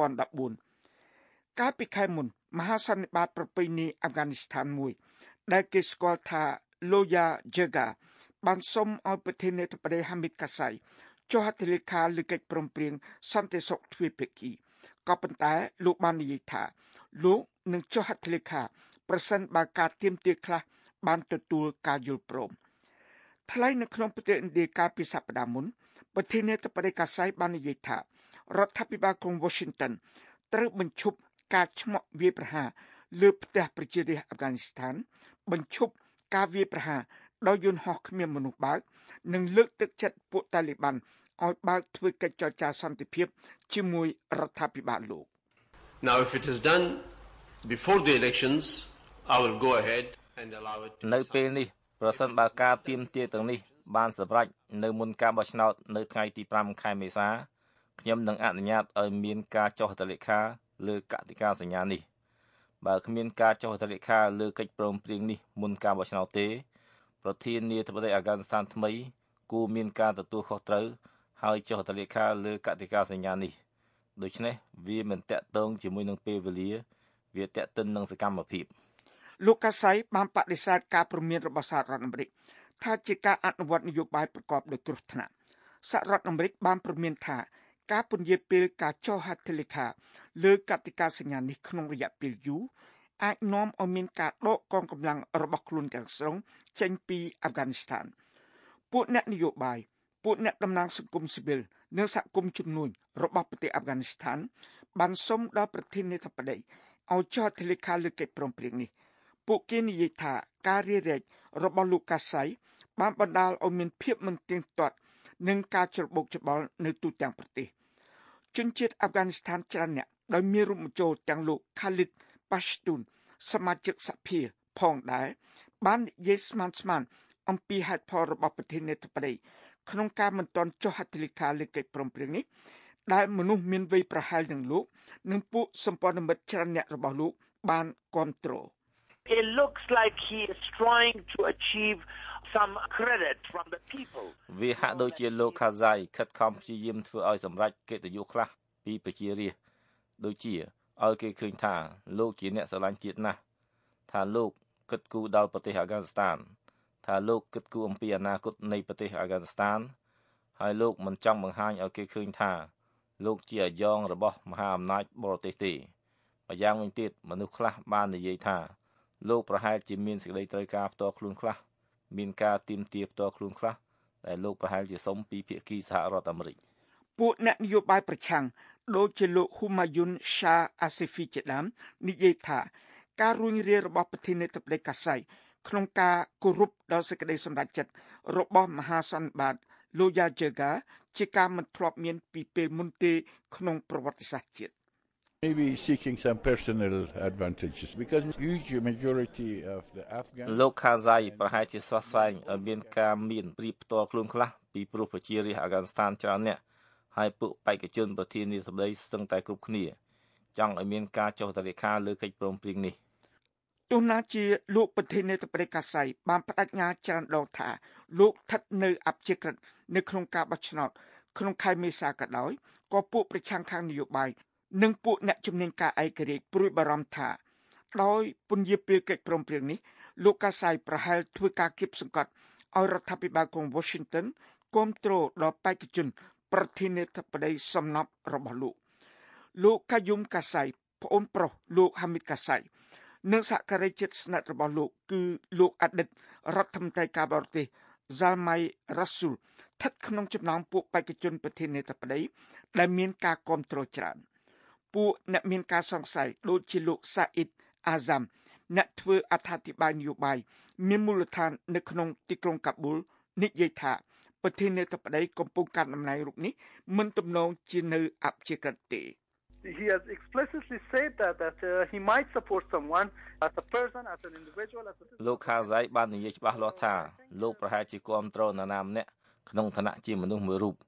2014កាលពីខែមុនមហាសន្និបាតប្រពៃណីអាហ្វហ្គានីស្ថានមួយដែលគេស្គាល់ថា Loya Jirga បានសុំឲ្យប្រធានាធិបតីហាមីតកាសៃចុះហត្ថលេខាលើកិច្ចព្រមព្រៀងសន្តិសុខទ្វេភាគីក៏ប៉ុន្តែលោកបាននិយាយថាលោកនឹងចុះហត្ថលេខាប្រសិនបើការទាមទារខ្លះបានទទួលការយល់ព្រមថ្លែងនៅក្នុងប្រទេសឥណ្ឌាកាលពីសប្តាហ៍មុនប្រធានាធិបតីកាសៃបាននិយាយថារដ្ឋាភិបាលក្រុង Washington ត្រូវបញ្ឈប់ការឆ្មក់វាយប្រហារលើផ្ទះប្រជារាស្ត្រអាហ្វហ្គានីស្ថានបញ្ឈប់ការវាយប្រហារដោយយន្តហោះគ្មានមនុស្សបើកនិងលើកទឹកចិត្តពួកតាលីបានឲ្យបើកធ្វើកិច្ចចរចាសន្តិភាពជាមួយរដ្ឋាភិបាលលោក Now if it is done before the elections I will go ahead and allow it នៅពេលនេះប្រសិនបើការទាមទារទាំងនេះបានសម្រេចនៅមុនការបោះឆ្នោតនៅថ្ងៃទី5ខែមេសាខ្ញុំនឹងអនុញ្ញាតឲ្យមានការចុះហត្ថលេខាលើកតិកាសញ្ញានេះបើគ្មានការចុះហត្ថលេខាលើកិច្ចព្រមព្រៀងនេះមុនការបោះឆ្នោតទេប្រធានាធិបតីអាហ្វហ្គានីស្ថានថ្មីគួរមានការទទួលខុសត្រូវហើយចុះហត្ថលេខាលើកតិកាសញ្ញានេះដូច្នេះវាមិនតាក់ទងជាមួយនឹងពេលវេលាវាតាក់ទិននឹងសកម្មភាពលោកកាសៃបានបដិសេធការព្រមានរបស់សហរដ្ឋអាមេរិកថាជាការអនុវត្តនយោបាយប្រកបដោយគ្រោះថ្នាក់សហរដ្ឋអាមេរិកបានព្រមានថាការពន្យាពេលការចុះហត្ថលេខាលើកតិកាសញ្ញានេះក្នុងរយៈពេលយូរអាចនាំឲ្យមានការដកកងកម្លាំងរបស់ខ្លួនទាំងស្រុងចេញពីអាហ្វហ្គានីស្ថានពួកអ្នកនយោបាយពួកអ្នកតំណាងសង្គមស៊ីវិលនិងសហគមន៍ជំនួញរបស់ប្រទេសអាហ្វហ្គានីស្ថានបានសុំដល់ប្រធានាធិបតីឲ្យចុះហត្ថលេខាលើកិច្ចព្រមព្រៀងនេះពួកគេនិយាយថាការរារែករបស់លោកកាសៃបានបណ្ដាលឲ្យមានភាពមិនទៀងទាត់និងការច្របូកច្របល់នៅទូទាំងប្រទេសជនជាតិអាហ្វហ្គានីស្ថានច្រើនអ្នកដោយមានរួមបញ្ចូលទាំងលោក Khalid Pashtun សមាជិកសភាផងដែរបាននិយាយស្មានអំពីហេតុផលរបស់ប្រធានាធិបតីក្នុងការមិនទាន់ចុះហត្ថលេខាលើកិច្ចព្រមព្រៀងនេះដែលមនុស្សមានវ័យប្រហែលនឹងលោកនិងពួកសម្ព័ន្ធមិត្តច្រើនអ្នករបស់លោកបានគាំទ្រ It looks like he is trying to achieve some credit from the people វាហាក់ដូចជាលោកខាហ្សៃខិតខំព្យាយាមធ្វើឲ្យសម្រេចកិត្តិយសខ្លះពីប្រជារាស្ត្រដូចជាឲ្យគេឃើញថាលោកជាអ្នកស្រឡាញ់ជាតិណាស់ថាលោកគិតគូរដល់ប្រទេសអាហ្វហ្គានីស្ថានថាលោកគិតគូរអំពីអនាគតនៃប្រទេសអាហ្វហ្គានីស្ថានហើយលោកមិនចង់បង្ហាញឲ្យគេឃើញថាលោកជាអាយ៉ងរបស់មហាអំណាចបរទេសទេម្យ៉ាងវិញទៀតមនុស្សខ្លះបាននិយាយថាលោកប្រហែលជាមានសេចក្តីត្រូវការផ្ទាល់ខ្លួនខ្លះមានការទាមទារផ្ទាល់ខ្លួនខ្លះដែលលោកប្រហែលជាសុំពីភាគីសហរដ្ឋអាមេរិកពួកអ្នកនយោបាយប្រឆាំងដូចជាលោក Humayun Shah Asifi ជាដើមនិយាយថាការរួញរារបស់ប្រធានាធិបតីកាសៃក្នុងការគោរពដល់សេចក្តីសម្រេចចិត្តរបស់មហាសន្និបាត Loya Jirga ជាការមិនធ្លាប់មានពីពេលមុនទេក្នុងប្រវត្តិសាស្ត្រជាតិ Maybe seeking some personal advantages because huge majority of the Afghan លោកខាហ្សៃប្រហែលជាស្វះស្វែងឲ្យមានការមានព្រៀបផ្ទាល់ខ្លួនខ្លះពីព្រោះប្រជារាស្ត្រអាហ្វហ្គានីស្ថានច្រើនអ្នកហើយពួកបេក្ខជនប្រធានាធិបតីស្ទឹងតែគ្រប់គ្នាចង់ឲ្យមានការចុះហត្ថលេខាលើកិច្ចព្រមព្រៀងនេះទោះណាជាលោកប្រធានាធិបតីកាសៃបានបដិញ្ញាច្រើនដងថាលោកស្ថិតនៅអព្យាក្រឹតនៅក្នុងការបោះឆ្នោតក្នុងខែមេសាក៏ដោយក៏ពួកប្រឆាំងខាងនយោបាយនិងពួកអ្នកជំនាញការឯករាជ្យព្រួយបារម្ភថាដោយពន្យាពេលកិច្ចព្រមព្រៀងនេះលោកកាសៃប្រហែលធ្វើការគៀបសង្កត់ឲ្យរដ្ឋាភិបាលក្រុង Washington គាំទ្រដល់បេក្ខជនប្រធានាធិបតីសំណប់របស់លោកកាយុមកាសៃប្អូនប្រុសលោកហាមីតកាសៃនិងសហការីជិតស្និទ្ធរបស់លោកគឺលោកអតីតរដ្ឋមន្ត្រីការបរទេស Zalmay Rasool ស្ថិតក្នុងចំណោមពួកបេក្ខជនប្រធានាធិបតីដែលមានការគាំទ្រច្រើនពួកអ្នកមានការសង្ស័យដូចជាលោក Said Azam អ្នកធ្វើអត្ថាធិប្បាយនយោបាយមានមូលដ្ឋាននៅក្នុងទីក្រុងកាប៊ូលនិយាយថាប្រធានាធិបតីកំពុងកាន់តំណែងរូបនេះមិនទំនងជានៅអព្យាក្រឹតទេ He has explicitly said that he might support someone as a person, as an individual, as a citizen. លោកខាហ្សៃបាននិយាយច្បាស់លាស់ថាលោកប្រហែលជាគាំទ្រនរណាម្នាក់ក្នុងឋានៈជាមនុស្សមួយរូប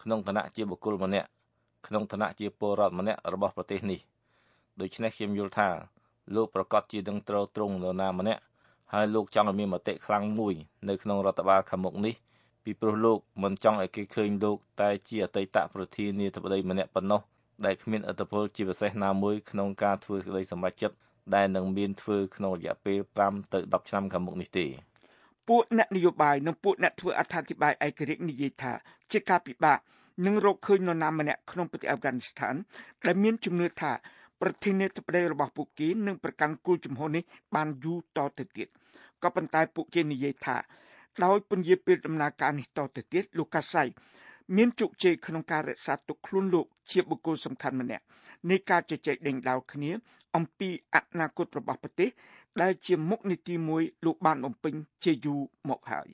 ក្នុងឋានៈជាបុគ្គលម្នាក់ក្នុងឋានៈជាពលរដ្ឋម្នាក់របស់ប្រទេសនេះដូច្នេះខ្ញុំយល់ថាលោកប្រកាសជានឹងត្រូវត្រង់នរណាម្នាក់ហើយលោកចង់ឲ្យមានមតិខ្លាំងមួយនៅក្នុងរដ្ឋបាលខាងមុខនេះពីព្រោះលោកមិនចង់ឲ្យគេឃើញលោកតែជាអតីតប្រធានាធិបតីម្នាក់ប៉ុណ្ណោះដែលគ្មានឥទ្ធិពលជាពិសេសណាមួយក្នុងការធ្វើសេចក្តីសម្រេចចិត្តដែលនឹងមានធ្វើក្នុងរយៈពេល5ទៅ10ឆ្នាំខាងមុខនេះទេពួកអ្នកនយោបាយនិងពួកអ្នកធ្វើអត្ថាធិប្បាយឯករាជ្យនិយាយថាជាការពិបាកនឹងរកឃើញនរណាម្នាក់ក្នុងប្រទេសអាហ្វហ្គានីស្ថានដែលមានជំនឿថាប្រធានាធិបតីរបស់ពួកគេនឹងប្រកាន់គោលជំហរនេះបានយូរតទៅទៀតក៏ប៉ុន្តែពួកគេនិយាយថាដោយពន្យាពេលដំណើរការនេះតទៅទៀតលោកកាសៃមានជោគជ័យក្នុងការរក្សាទុកខ្លួនលោកជាបុគ្គលសំខាន់ម្នាក់នៃការជជែកដេញដោលគ្នាអំពីអនាគតរបស់ប្រទេសដែលជាមុខនីតិមួយលោកបានបំពេញជាយូរមកហើយ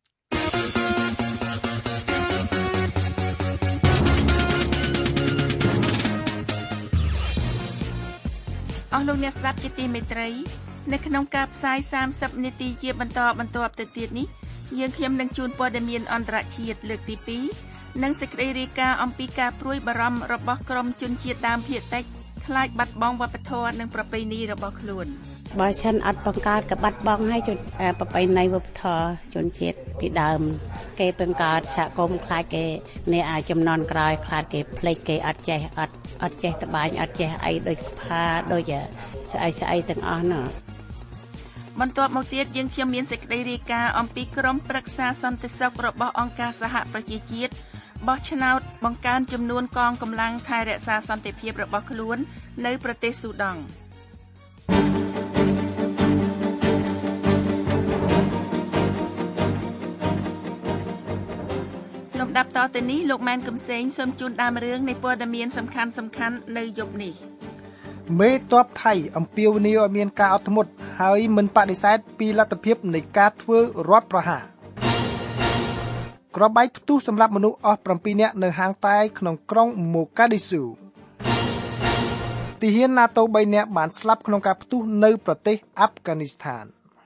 អស់លោកអ្នកស្ដាប់ជាទីមេត្រីនៅក្នុងការផ្សាយ30នាទីជាបន្តបន្ទាប់ទៅទៀតនេះយើងខ្ញុំនឹងជូនព័ត៌មានអន្តរជាតិលើកទី2និងសេចក្តីរាយការណ៍អំពីការព្រួយបារម្ភរបស់ក្រុមជនជាតិដើមភាគតិចខ្លាចបាត់បង់វប្បធម៌និងប្រពៃណីរបស់ខ្លួនបើសិនអត់បង្កើតក៏បាត់បង់ហើយប្រពៃណីវប្បធម៌ជនជាតិពីដើមគេបង្កើតសហគមន៍ខ្លាចគេនេះអាចចំណន់ក្រោយខ្លាចគេភ្លេចគេអត់ចេះត្បាញអត់ចេះអីដូចផាដូចស្អីទាំងអស់នោះបន្ទាប់មកទៀតយើងខ្ញុំមានសេចក្តីរាយការណ៍អំពីក្រុមប្រឹក្សាសន្តិសុខរបស់អង្គការសហប្រជាជាតិបោះឆ្នោតបង្កើនចំនួនកងកម្លាំងថែរក្សាសន្តិភាពរបស់ខ្លួននៅប្រទេសស៊ូដង់លំដាប់តទៅនេះលោកម៉ែនកំសែងសូមជូនដើមរឿងនៃព័ត៌មានសំខាន់នៅយប់នេះមេទ័ពថៃអំពាវនាវឲ្យមានការអត់ធ្មត់ហើយមិនបដិសេធពីលទ្ធភាពនៃការធ្វើរដ្ឋប្រហារក្របបែកផ្ទុះសម្រាប់មនុស្សអស់7នាក់នៅហាងតែក្នុងក្រុងម៉ូកាឌីស៊ូទាហាន NATO 3នាក់បានស្លាប់ក្នុងការផ្ទុះនៅប្រទេសអាហ្វហ្គានីស្ថាន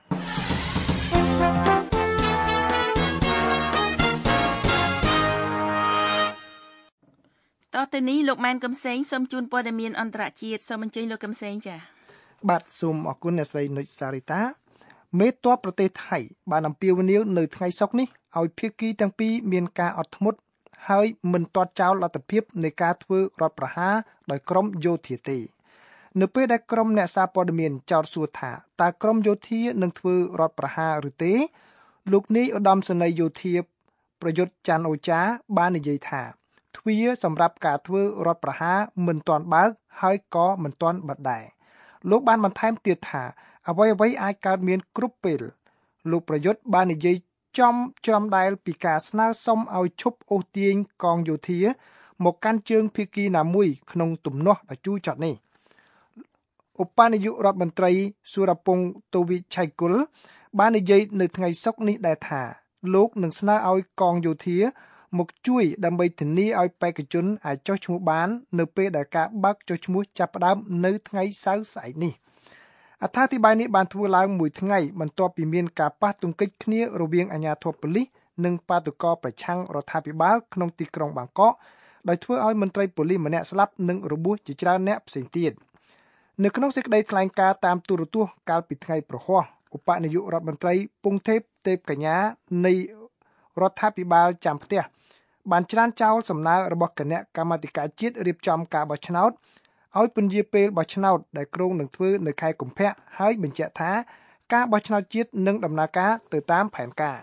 តទៅនេះលោកម៉ែនកំសែងសូមជូនព័ត៌មានអន្តរជាតិសូមអញ្ជើញលោកកំសែងចា៎បាទសូមអរគុណអ្នកស្រីនុចសារីតាមេទ័ពប្រទេសថៃបានអំពាវនាវនៅថ្ងៃសុក្រនេះឲ្យភាគីទាំងពីរមានការអត់ធ្មត់ហើយមិនទាត់ចោលលទ្ធភាពនៃការធ្វើរដ្ឋប្រហារដោយក្រុមយោធាទេនៅពេលដែលក្រុមអ្នកសារព័ត៌មានចោទសួរថាតើក្រុមយោធានឹងធ្វើរដ្ឋប្រហារឬទេលោកនាយឧត្តមសេនីយ៍យោធាប្រយុទ្ធច័ន្ទអូចាបាននិយាយថាទ្វារសម្រាប់ការធ្វើរដ្ឋប្រហារមិនទាន់បើកហើយក៏មិនទាន់បិទដែរលោកបានបន្ថែមទៀតថាអ្វីអាចកើតមានគ្រប់ពេលលោកប្រយុទ្ធបាននិយាយចំច្រំដែលពីការស្នើសុំឲ្យឈប់អូសទាញកងយោធាមកកាន់ជើងភាគីណាមួយក្នុងទំនាស់ដ៏ជូរចត់នេះឧបនាយករដ្ឋមន្ត្រីសុរពងតូវិឆៃគុលបាននិយាយនៅថ្ងៃសុក្រនេះដែរថាលោកនឹងស្នើឲ្យកងយោធាមកជួយដើម្បីធានាឲ្យបេក្ខជនអាចចុះឈ្មោះបាននៅពេលដែលការបើកចុះឈ្មោះចាប់ផ្ដើមនៅថ្ងៃសៅរ៍ស្អែកនេះអត្ថាធិប្បាយនេះបានធ្វើឡើងមួយថ្ងៃបន្ទាប់ពីមានការប៉ះទង្គិចគ្នារវាងអាជ្ញាធរប៉ូលីសនិងបាតុករប្រឆាំងរដ្ឋាភិបាលក្នុងទីក្រុងបាងកកដោយធ្វើឲ្យមន្ត្រីប៉ូលីសម្នាក់ស្លាប់និងរបួសជាច្រើនអ្នកផ្សេងទៀតនៅក្នុងសេចក្តីថ្លែងការណ៍តាមទូរទស្សន៍កាលពីថ្ងៃប្រហ័សឧបនាយករដ្ឋមន្ត្រីពងទេពទេពកញ្ញានៃរដ្ឋាភិបាលចាំផ្ទះបានច្រានចោលសំណើរបស់គណៈកម្មាធិការជាតិរៀបចំការបោះឆ្នោតឲ្យពន្យាពេលបោះឆ្នោតដែលគ្រោងនឹងធ្វើនៅខែកុម្ភៈហើយបញ្ជាក់ថាការបោះឆ្នោតជាតិនឹងដំណើរការទៅតាមផែនការ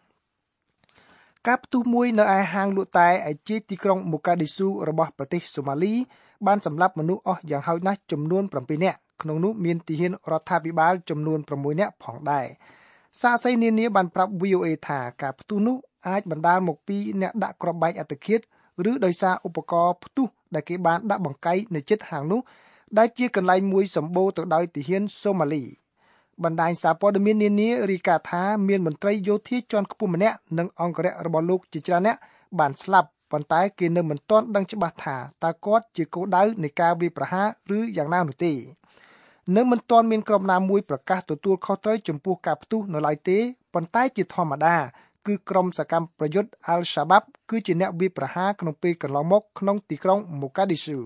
ផ្ទុះមួយនៅឯហាងលក់តែឯជាទីក្រុងម៉ូកាឌីស៊ូរបស់ប្រទេសសូម៉ាលីបានសម្លាប់មនុស្សអស់យ៉ាងហោចណាស់ចំនួន7នាក់ក្នុងនោះមានទាហានរដ្ឋាភិបាលចំនួន6នាក់ផងដែរសាកសីនានាបានប្រាប់ VOA ថាការផ្ទុះនោះអាចបណ្ដាលមកពីអ្នកដាក់គ្រាប់បែកអត្តឃាតឬដោយសារឧបករណ៍ផ្ទុះដែលគេបានដាក់បង្កាយនៅជិតហាងនោះដែលជាកន្លែងមួយសម្បូរទៅដោយទាហានសូម៉ាលីបណ្ដាញសារព័ត៌មាននានារាយការណ៍ថាមានមន្ត្រីយោធាជាន់ខ្ពស់ម្នាក់និងអង្គរៈរបស់លោកជាច្រើនអ្នកបានស្លាប់ប៉ុន្តែគេនៅមិនទាន់ដឹងច្បាស់ថាតើគាត់ជាគោលដៅនៃការវាយប្រហារឬយ៉ាងណានោះទេនៅមិនទាន់មានក្រុមណាមួយប្រកាសទទួលខុសត្រូវចំពោះការផ្ទុះនៅឡើយទេប៉ុន្តែជាធម្មតាគឺក្រុមសកម្មប្រយុទ្ធ Al-Shabaab គឺជាអ្នកវាយប្រហារក្នុងពេលកន្លងមកក្នុងទីក្រុង Mogadishu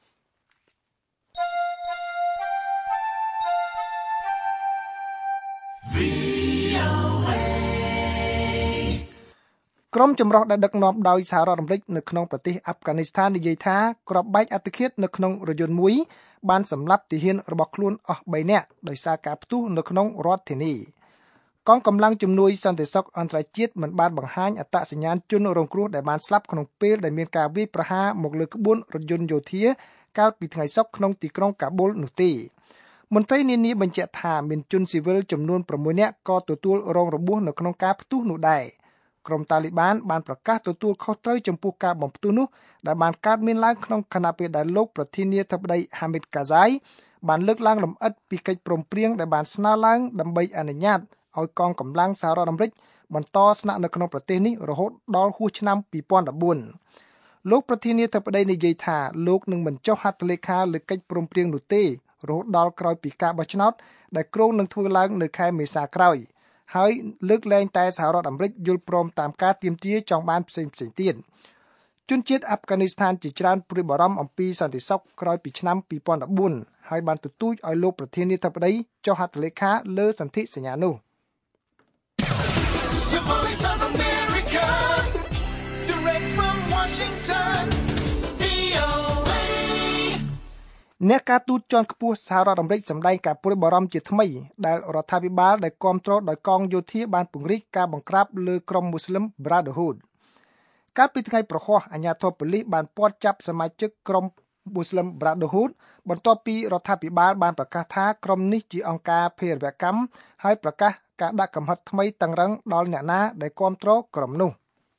ក្រុមចម្រុះដែលដឹកនាំដោយសហរដ្ឋអាមេរិកនៅក្នុងប្រទេសអាហ្វហ្គានីស្ថាននិយាយថាគ្រាប់បែកអត្តឃាតនៅក្នុងរថយន្តមួយបានសម្លាប់ទាហានរបស់ខ្លួនអស់3នាក់ដោយសារការផ្ទុះនៅក្នុងរដ្ឋធានីកងកម្លាំងជំនួយសន្តិសុខអន្តរជាតិមិនបានបង្ហាញអត្តសញ្ញាណជនរងគ្រោះដែលបានស្លាប់ក្នុងពេលដែលមានការវាយប្រហារមកលើក្បួនរថយន្តយោធាកាលពីថ្ងៃសុក្រក្នុងទីក្រុងកាបូលនោះទេមន្ត្រីនានាបញ្ជាក់ថាមានជនស៊ីវិលចំនួន6នាក់ក៏ទទួលរងរបួសនៅក្នុងការផ្ទុះនោះដែរក្រុមតាលីបានប្រកាសទទួលខុសត្រូវចំពោះការបំផ្ទុះនោះដែលបានកើតមានឡើងក្នុងខណៈពេលដែលលោកប្រធានាធិបតី Hamid Karzai បានលើកឡើងលម្អិតពីកិច្ចព្រមព្រៀងដែលបានស្នើឡើងដើម្បីអនុញ្ញាតឲ្យកងកម្លាំងសហរដ្ឋអាមេរិកបន្តស្នាក់នៅក្នុងប្រទេសនេះរហូតដល់ហួសឆ្នាំ2014លោកប្រធានាធិបតីនិយាយថាលោកនឹងមិនចុះហត្ថលេខាលើកិច្ចព្រមព្រៀងនោះទេរហូតដល់ក្រោយពីការបោះឆ្នោតដែលគ្រោងនឹងធ្វើឡើងនៅខែមេសាក្រោយហើយលើកលែងតែសហរដ្ឋអាមេរិកយល់ព្រមតាមការទាមទារចង់បានផ្សេងៗទៀតជនជាតិអាហ្វហ្គានីស្ថានជាច្រើនព្រួយបារម្ភអំពីសន្តិសុខក្រោយពីឆ្នាំ2014ហើយបានទទូចឲ្យលោកប្រធានាធិបតីចុះហត្ថលេខាលើសន្ធិសញ្ញានោះអ្នកការទូតជាន់ខ្ពស់សហរដ្ឋអាមេរិកសម្ដែងការព្រួយបារម្ភជាថ្មីដែលរដ្ឋាភិបាលដែលគាំទ្រដោយកងយោធាបានពង្រីកការបង្ក្រាបលើក្រុម Muslim Brotherhood កាលពីថ្ងៃប្រហ័សអាជ្ញាធរប៉ូលីសបានព័ទ្ធចាប់សមាជិកក្រុម Muslim Brotherhood បន្ទាប់ពីរដ្ឋាភិបាលបានប្រកាសថាក្រុមនេះជាអង្គការភេរវកម្មហើយប្រកាសការដាក់កំហិតថ្មីតឹងរ៉ឹងដល់អ្នកណាដែលគាំទ្រក្រុមនោះ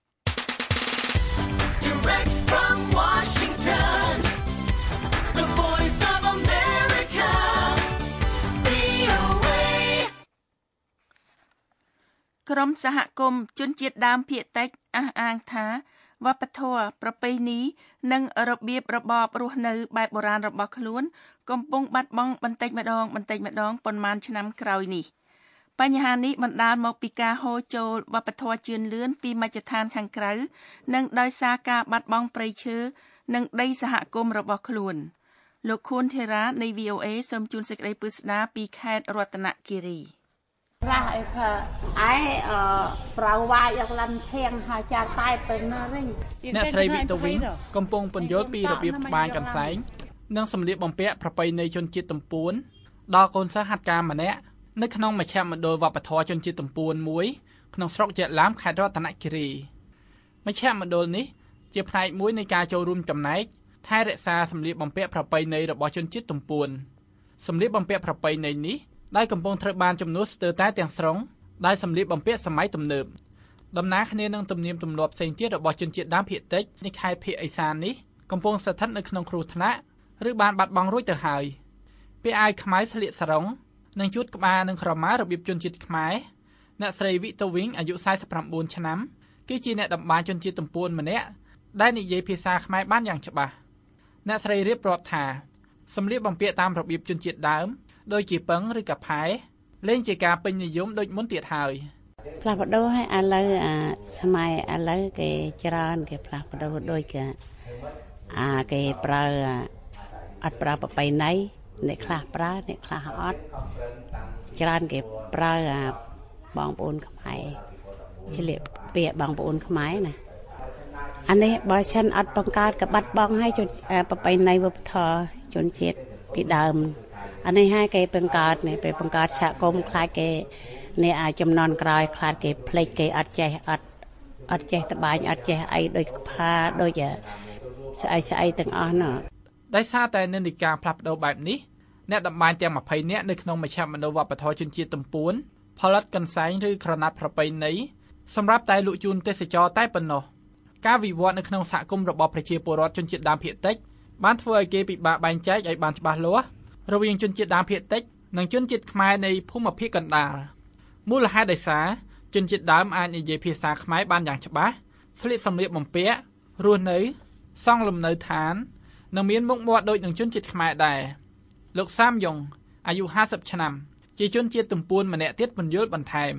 ក្រុមសហគមន៍ជនជាតិដើមភាគតិចអះអាងថាវប្បធម៌ប្រពៃណីនិងរបៀបរបបរស់នៅបែបបុរាណរបស់ខ្លួនកំពុងបាត់បង់បន្តិចម្ដងប៉ុន្មានឆ្នាំក្រោយនេះបញ្ហានេះបណ្ដាលមកពីការហូរចូលវប្បធម៌ជឿនលឿនពីមជ្ឈដ្ឋានខាងក្រៅនិងដោយសារការបាត់បង់ព្រៃឈើនិងដីសហគមន៍របស់ខ្លួនលោកខួនធីរ៉ានៃ VOA សូមជូនសេចក្តីពិស្ដារពីខេត្តរតនគិរីខ្លះអីថាប្រៅវាយយកឡាន់ឈៀងហើយចាតែទៅណាវិញអ្នកស្រីវិតវិញកំពុងពន្យល់ពីរបៀបត្បាញកន្សែងនិងសម្លៀកបំពាក់ប្រពៃណីជនជាតិទំពួនដល់កូនសិស្សហាត់ការម្នាក់នៅក្នុងមជ្ឈមណ្ឌលវប្បធម៌ជនជាតិទំពួនមួយក្នុងស្រុកជាឡាមខេត្តរតនគិរីមជ្ឈមណ្ឌលនេះជាផ្នែកមួយនៃការចូលរួមចំណែកថែរក្សាសម្លៀកបំពាក់ប្រពៃណីរបស់ជនជាតិទំពួនសម្លៀកបំពាក់ប្រពៃណីនេះដែលកំពុងត្រូវបានជំនួសស្ទើរតែទាំងស្រុងដោយសម្លៀកបំពាក់សម័យទំនើបដំណើរគ្នានឹងទំនៀមទម្លាប់ផ្សេងទៀតរបស់ជនជាតិដើមភាគតិចនៃខេត្តភាគឦសាននេះកំពុងស្ថិតនៅក្នុងគ្រោះថ្នាក់ឬបានបាត់បង់រួចទៅហើយពាក់អាវខ្មៅស្លៀកសារ៉ុងនិងជួតក្បាលនឹងក្រមារបៀបជនជាតិខ្មែរអ្នកស្រីវិតវិញអាយុ49ឆ្នាំគឺជាអ្នកតម្បាញជនជាតិទំពួនម្នាក់ដែលនិយាយភាសាខ្មែរបានយ៉ាងច្បាស់អ្នកស្រីរៀបរាប់ថាសម្លៀកបំពាក់តាមរបៀបជនជាតិដើមដូចជាពឹងឬកាផែលែងជាការពេញនិយមដូចមុនទៀតហើយផ្លាស់ប្ដូរឲ្យឥឡូវសម័យឥឡូវគេច្រើនគេផ្លាស់ប្ដូរដូចគេគេប្រើអត់ប្រើប្រពៃណីអ្នកខ្លះប្រើអ្នកខ្លះអត់ច្រើនគេប្រើបងប្អូនខ្មែរឆ្លៀកពាក្យបងប្អូនខ្មែរណាអានេះបើសិនអត់បង្កើតក្បាត់បងឲ្យប្រពៃណីវប្បធម៌ជនជាតិពីដើមអានេះឲ្យគេបង្កើតនេះពេលបង្កើតសហគមន៍ខ្លាចគេនេះចំនួនក្រោយខ្លាចគេភ្លេចគេអត់ចេះត្បាញអត់ចេះអីដូចផាដូចស្អីទាំងអស់ណោះដោយសារតែនិន្នាការផ្លាស់ប្ដូរបែបនេះអ្នកតម្បាញទាំង20នាក់នៅក្នុងមជ្ឈមណ្ឌលវប្បធម៌ជនជាតិទំពួនផលិតកន្សែងឬក្រណាត់ប្រពៃណីសម្រាប់តែលក់ជូនទេសចរតែប៉ុណ្ណោះការវិវត្តនៅក្នុងសហគមន៍របស់ប្រជាពលរដ្ឋជនជាតិដើមភាគតិចបានធ្វើឲ្យគេពិបាកបែងចែកឲ្យបានច្បាស់លាស់រវាងជនជាតិដើមភាគតិចនិងជនជាតិខ្មែរនៃភូមិភាគកណ្ដាលមូលហេតុដោយសារជនជាតិដើមអាចនិយាយភាសាខ្មែរបានយ៉ាងច្បាស់ស្លៀកសម្លៀកបំពាក់រស់នៅសង់លំនៅឋាននិងមានមុខមាត់ដូចនឹងជនជាតិខ្មែរដែរលោកសាមយ៉ុងអាយុ50ឆ្នាំជាជនជាតិទំពួនម្នាក់ទៀតពន្យល់បន្ថែម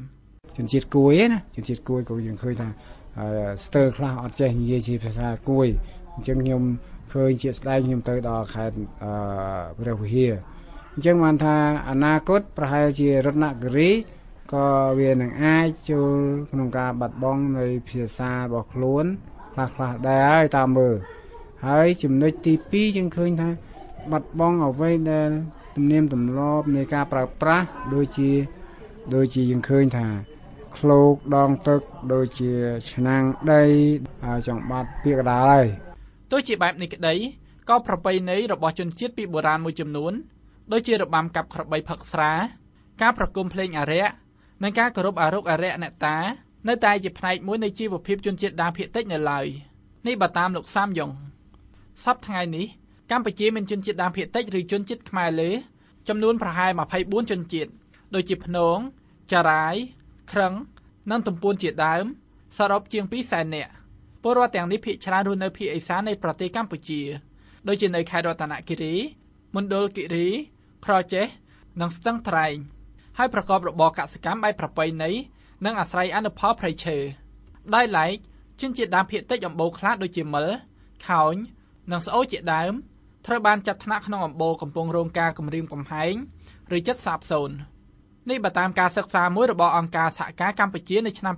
ជនជាតិគួយណាជនជាតិគួយក៏យើងឃើញថាស្ទើរខ្លះអត់ចេះនិយាយជាភាសាគួយអញ្ចឹងខ្ញុំឃើញជាស្ដែងខ្ញុំទៅដល់ខេត្តព្រះវិហារអញ្ចឹងបានថាអនាគតប្រហែលជារតនគិរីក៏វានឹងអាចចូលក្នុងការបាត់បង់នៃភាសារបស់ខ្លួនខ្លះដែរហើយតាមមើលហើយចំណុចទី2យើងឃើញថាបាត់បង់អ្វីដែលទំនៀមទម្លាប់នៃការប្រើប្រាស់ដូចជាយើងឃើញថាឃ្លោកដងទឹកដូចជាឆ្នាំងដីចង់បាត់ពាក្យកដាលហើយទោះជាបែបនេះក្តីក៏ប្រពៃណីរបស់ជនជាតិពីបុរាណមួយចំនួនដូចជារបាំកាប់ក្របីផឹកស្រាការប្រគំភ្លេងអារក្សនិងការគោរពអារុកអារក្សអ្នកតានៅតែជាផ្នែកមួយនៃជីវភាពជនជាតិដើមភាគតិចនៅឡើយនេះបើតាមលោកសាមយ៉ុងសប្តាហ៍ថ្ងៃនេះកម្ពុជាមានជនជាតិដើមភាគតិចឬជនជាតិខ្មែរលើចំនួនប្រហែល24ជនជាតិដូចជាភ្នងចារាយក្រឹងនិងទំពួនជាដើមសរុបជាង200,000នាក់ពលរដ្ឋទាំងនេះភាគច្រើនរស់នៅភាគឦសាននៃប្រទេសកម្ពុជាដូចជានៅខេត្តរតនគិរីមណ្ឌលគិរីក្រចេះនិងស្ទឹងត្រែងហើយប្រកបរបរកសិកម្មបែបប្រពៃណីនិងអាស្រ័យអនុផលព្រៃឈើដោយឡែកជនជាតិដើមភាគតិចអំបូរខ្លះដូចជាមិលខោញនិងស្អូជាដើមត្រូវបានចាត់ថ្នាក់ក្នុងអំបូរកំពុងរងការគំរាមកំហែងឬជិតសាបសូន្យនេះបើតាមការសិក្សាមួយរបស់អង្គការសហការកម្ពុជានៅឆ្នាំ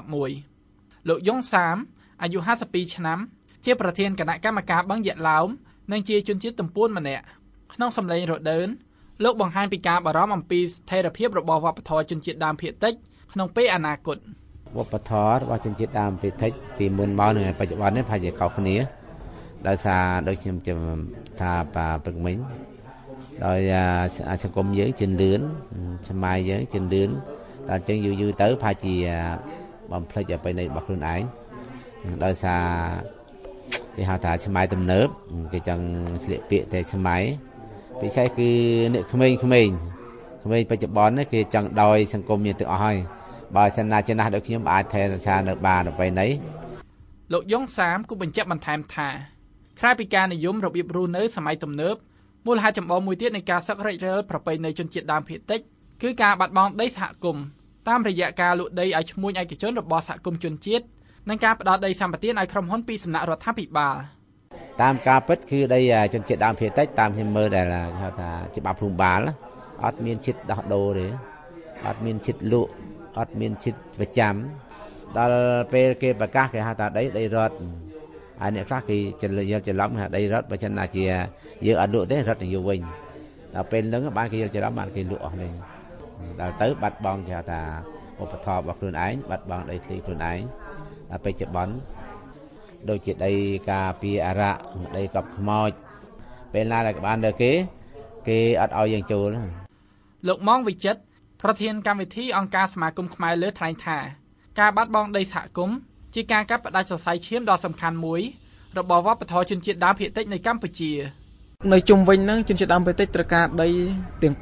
2011លោកយុងសាមអាយុ52ឆ្នាំជាប្រធានគណៈកម្មការបឹងយក្សឡោមនិងជាជនជាតិទំពួនម្នាក់ក្នុងសម្លេងរដើនលោកបង្ហាញពីការបារម្ភអំពីស្ថិរភាពរបស់វប្បធម៌ជនជាតិដើមភាគតិចក្នុងពេលអនាគតវប្បធម៌របស់ជនជាតិដើមភាគតិចពីមុនមកនិងបច្ចុប្បន្ននេះប្រហែលជាខុសគ្នាដោយសារដូចខ្ញុំថាព្រឹកមិញដោយសង្គមយើងជឿនលឿនសម័យយើងជឿនលឿនដល់អញ្ចឹងយូរទៅប្រហែលជាបំភ្លេចប្រពៃណីរបស់ខ្លួនឯងដោយសារគេហៅថាសម័យទំនើបគេចង់ស្លៀកពាក់តែសម័យពិសេសគឺអ្នកក្មេងបច្ចុប្បន្នគេចង់ដោយសង្គមយើងទាំងអស់ហើយបើសិនណាចំណាស់ដូចខ្ញុំអាចថែរក្សានៅបានប្រពៃណីលោកយុងសាមគូបញ្ជាក់បន្ថែមថាក្រៅពីការនិយមរបៀបរស់នៅសម័យទំនើបមូលហេតុចម្បងមួយទៀតនៃការសឹករិចរិលប្រពៃណីជនជាតិដើមភាគតិចគឺការបាត់បង់ដីសហគមន៍តាមរយៈការលក់ដីឲ្យឈ្មួញឯកជនរបស់សហគមន៍ជនជាតិនិងការផ្ដោតដីសម្បត្តិឲ្យក្រុមហ៊ុនពីសំណាក់រដ្ឋាភិបាលតាមការពិតគឺដីជនជាតិដើមភាគតិចតាមខ្ញុំមើលដែលហៅថាច្បាប់ភូមិបាលអត់មានចិត្តដោះដូរទេអត់មានចិត្តលក់អត់មានចិត្តប្រចាំដល់ពេលគេប្រកាសគេហៅថាដីរដ្ឋហើយអ្នកខ្លះគេច្រឡំថាដីរដ្ឋបើមិនណាជាយើងអត់លក់ទេរដ្ឋនឹងយកវិញដល់ពេលហ្នឹងបានគេយកច្រឡំបានគេលក់អស់វិញដល់ទៅបាត់បង់គេហៅថាឧបត្ថម្ភរបស់ខ្លួនឯងបាត់បង់ដីធ្លីខ្លួនឯងដល់ពេលបច្ចុប្បន្នដូចជាដីការពារអារក្សដីកប់ខ្មោចពេលណាដែលបានលើគេអត់ឲ្យយើងចូលលោកម៉ងវិចិត្រប្រធានកម្មវិធីអង្គការសមាគមខ្មែរលើថ្លែងថាការបាត់បង់ដីសហគមន៍ជាការកាត់ផ្តាច់សរសៃឈាមដ៏សំខាន់មួយរបស់វប្បធម៌ជនជាតិដើមភាគតិចនៅកម្ពុជានៅជុំវិញហ្នឹងជនជាតិដើមភាគតិចត្រូវការដីទាំង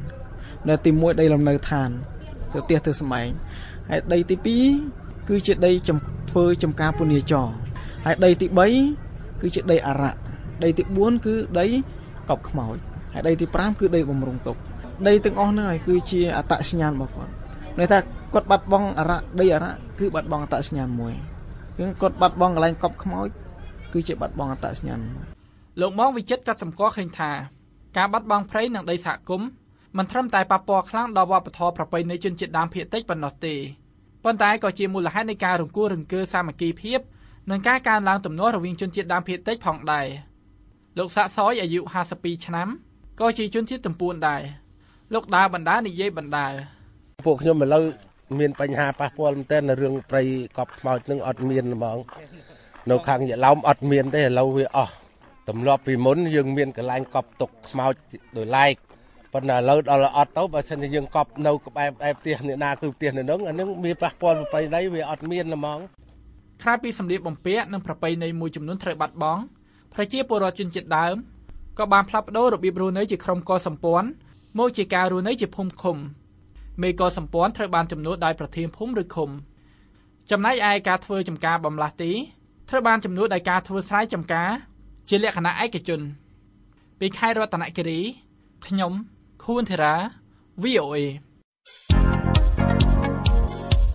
5នៅទី1ដីលំនៅឋានទៅផ្ទះទៅសម្បែងហើយដីទី2គឺជាដីធ្វើចំការពូនីចរហើយដីទី3គឺជាដីអារក្សដីទី4គឺដីកប់ខ្មោចហើយដីទី5គឺដីបំរុងទុកដីទាំងអស់ហ្នឹងហើយគឺជាអត្តសញ្ញាណរបស់គាត់ន័យថាគាត់បាត់បង់ដីអារក្សគឺបាត់បង់អត្តសញ្ញាណមួយគឺគាត់បាត់បង់កន្លែងកប់ខ្មោចគឺជាបាត់បង់អត្តសញ្ញាណលោកម៉ងវិចិត្រក៏សម្គាល់ឃើញថាការបាត់បង់ព្រៃនិងដីសហគមន៍មិនត្រឹមតែប៉ះពាល់ខ្លាំងដល់វប្បធម៌ប្រពៃណីជនជាតិដើមភាគតិចប៉ុណ្ណោះទេប៉ុន្តែក៏ជាមូលហេតុនៃការរង្គោះរង្គើសាមគ្គីភាពនិងការកើនឡើងទំនាស់រវាងជនជាតិដើមភាគតិចផងដែរលោកសាក់សយអាយុ52ឆ្នាំក៏ជាជនជាតិទំពួនដែរលោកដើរបណ្ដានិយាយបណ្ដាពួកខ្ញុំឥឡូវមានបញ្ហាប៉ះពាល់មែនទែននៅរឿងព្រៃកប់ខ្មោចនឹងអត់មានហ្មងនៅខាងយឡោមអត់មានទេឥឡូវវាអស់ទម្លាប់ពីមុនយើងមានកន្លែងកប់ទុកខ្មោចដោយឡែកប៉ុន្តែឥឡូវដល់អត់ទៅបើសិនជាយើងកប់នៅក្បែរផ្ទះអ្នកណាគឺផ្ទះនៅនោះអានឹងមានប៉ះពាល់ប្រពៃណីវាអត់មានហ្មងក្រៅពីសម្លៀកបំពាក់និងប្រពៃណីមួយចំនួនត្រូវបាត់បង់ប្រជាពលរដ្ឋជនជាតិដើមក៏បានផ្លាស់ប្ដូររបៀបរស់នៅជាក្រុមកុលសម្ព័ន្ធមកជាការរស់នៅជាភូមិឃុំមេកុលសម្ព័ន្ធត្រូវបានជំនួសដោយប្រធានភូមិឬឃុំចំណែកឯការធ្វើចំការបំលាស់ទីត្រូវបានជំនួសដោយការធ្វើស្រែចម្ការជាលក្ខណៈឯកជនពីខេត្តរតនគិរីខ្ញុំខួនធីរ៉ា VOA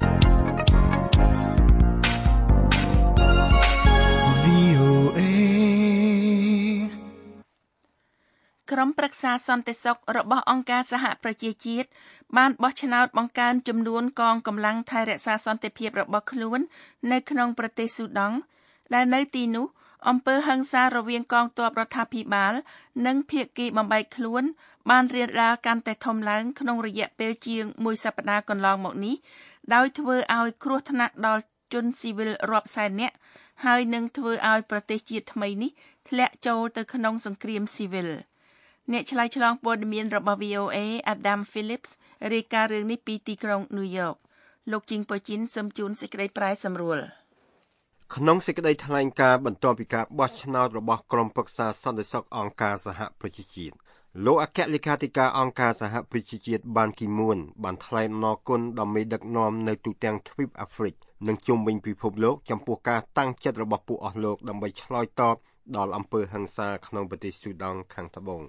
ក្រុមប្រឹក្សាសន្តិសុខរបស់អង្គការសហប្រជាជាតិបានបោះឆ្នោតបង្កើនចំនួនកងកម្លាំងថែរក្សាសន្តិភាពរបស់ខ្លួននៅក្នុងប្រទេសស៊ូដង់ដែលនៅទីនោះអំពើហិង្សារវាងកងទ័ពរដ្ឋាភិបាលនិងភាគីបំបែកខ្លួនបានរាលដាលកាន់តែធំឡើងក្នុងរយៈពេលជាង1សប្តាហ៍កន្លងមកនេះដោយធ្វើឲ្យគ្រោះថ្នាក់ដល់ជនស៊ីវិលរាប់សែននាក់ហើយនឹងធ្វើឲ្យប្រទេសជាតិថ្មីនេះធ្លាក់ចូលទៅក្នុងសង្គ្រាមស៊ីវិលអ្នកឆ្លើយឆ្លងព័ត៌មានរបស់ VOA Adam Phillips រាយការណ៍រឿងនេះពីទីក្រុង New York លោកជីងប៉ូជីនសូមជូនសេចក្តីប្រែសម្រួលក្នុងសេចក្តីថ្លែងការណ៍បន្ទាប់ពីការបោះឆ្នោតរបស់ក្រុមប្រឹក្សាសន្តិសុខអង្គការសហប្រជាជាតិលោកអគ្គលេខាធិការអង្គការសហប្រជាជាតិបានគីមួនបានថ្លែងអំណរគុណដល់មេដឹកនាំនៅទូទាំងទ្វីបអាហ្វ្រិកនិងជុំវិញពិភពលោកចំពោះការតាំងចិត្តរបស់ពួកអស់លោកដើម្បីឆ្លើយតបដល់អំពើហិង្សាក្នុងប្រទេសស៊ូដង់ខាងត្បូង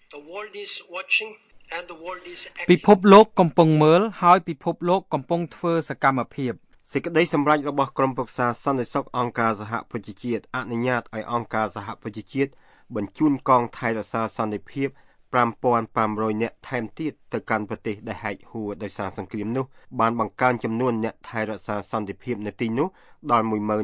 ពិភពលោកកំពុងមើលហើយពិភពលោកកំពុងធ្វើសកម្មភាពសេចក្តីសម្រេចរបស់ក្រុមប្រឹក្សាសន្តិសុខអង្គការសហប្រជាជាតិអនុញ្ញាតឲ្យអង្គការសហប្រជាជាតិបញ្ជូនកងថៃរក្សាសន្តិភាព 5,500 នាក់ថែមទៀតទៅកាន់ប្រទេសដែលហែកហួរដោយសារសង្គ្រាមនោះបានបង្កើនចំនួនអ្នកថែរក្សាសន្តិភាពនៅទីនោះដល់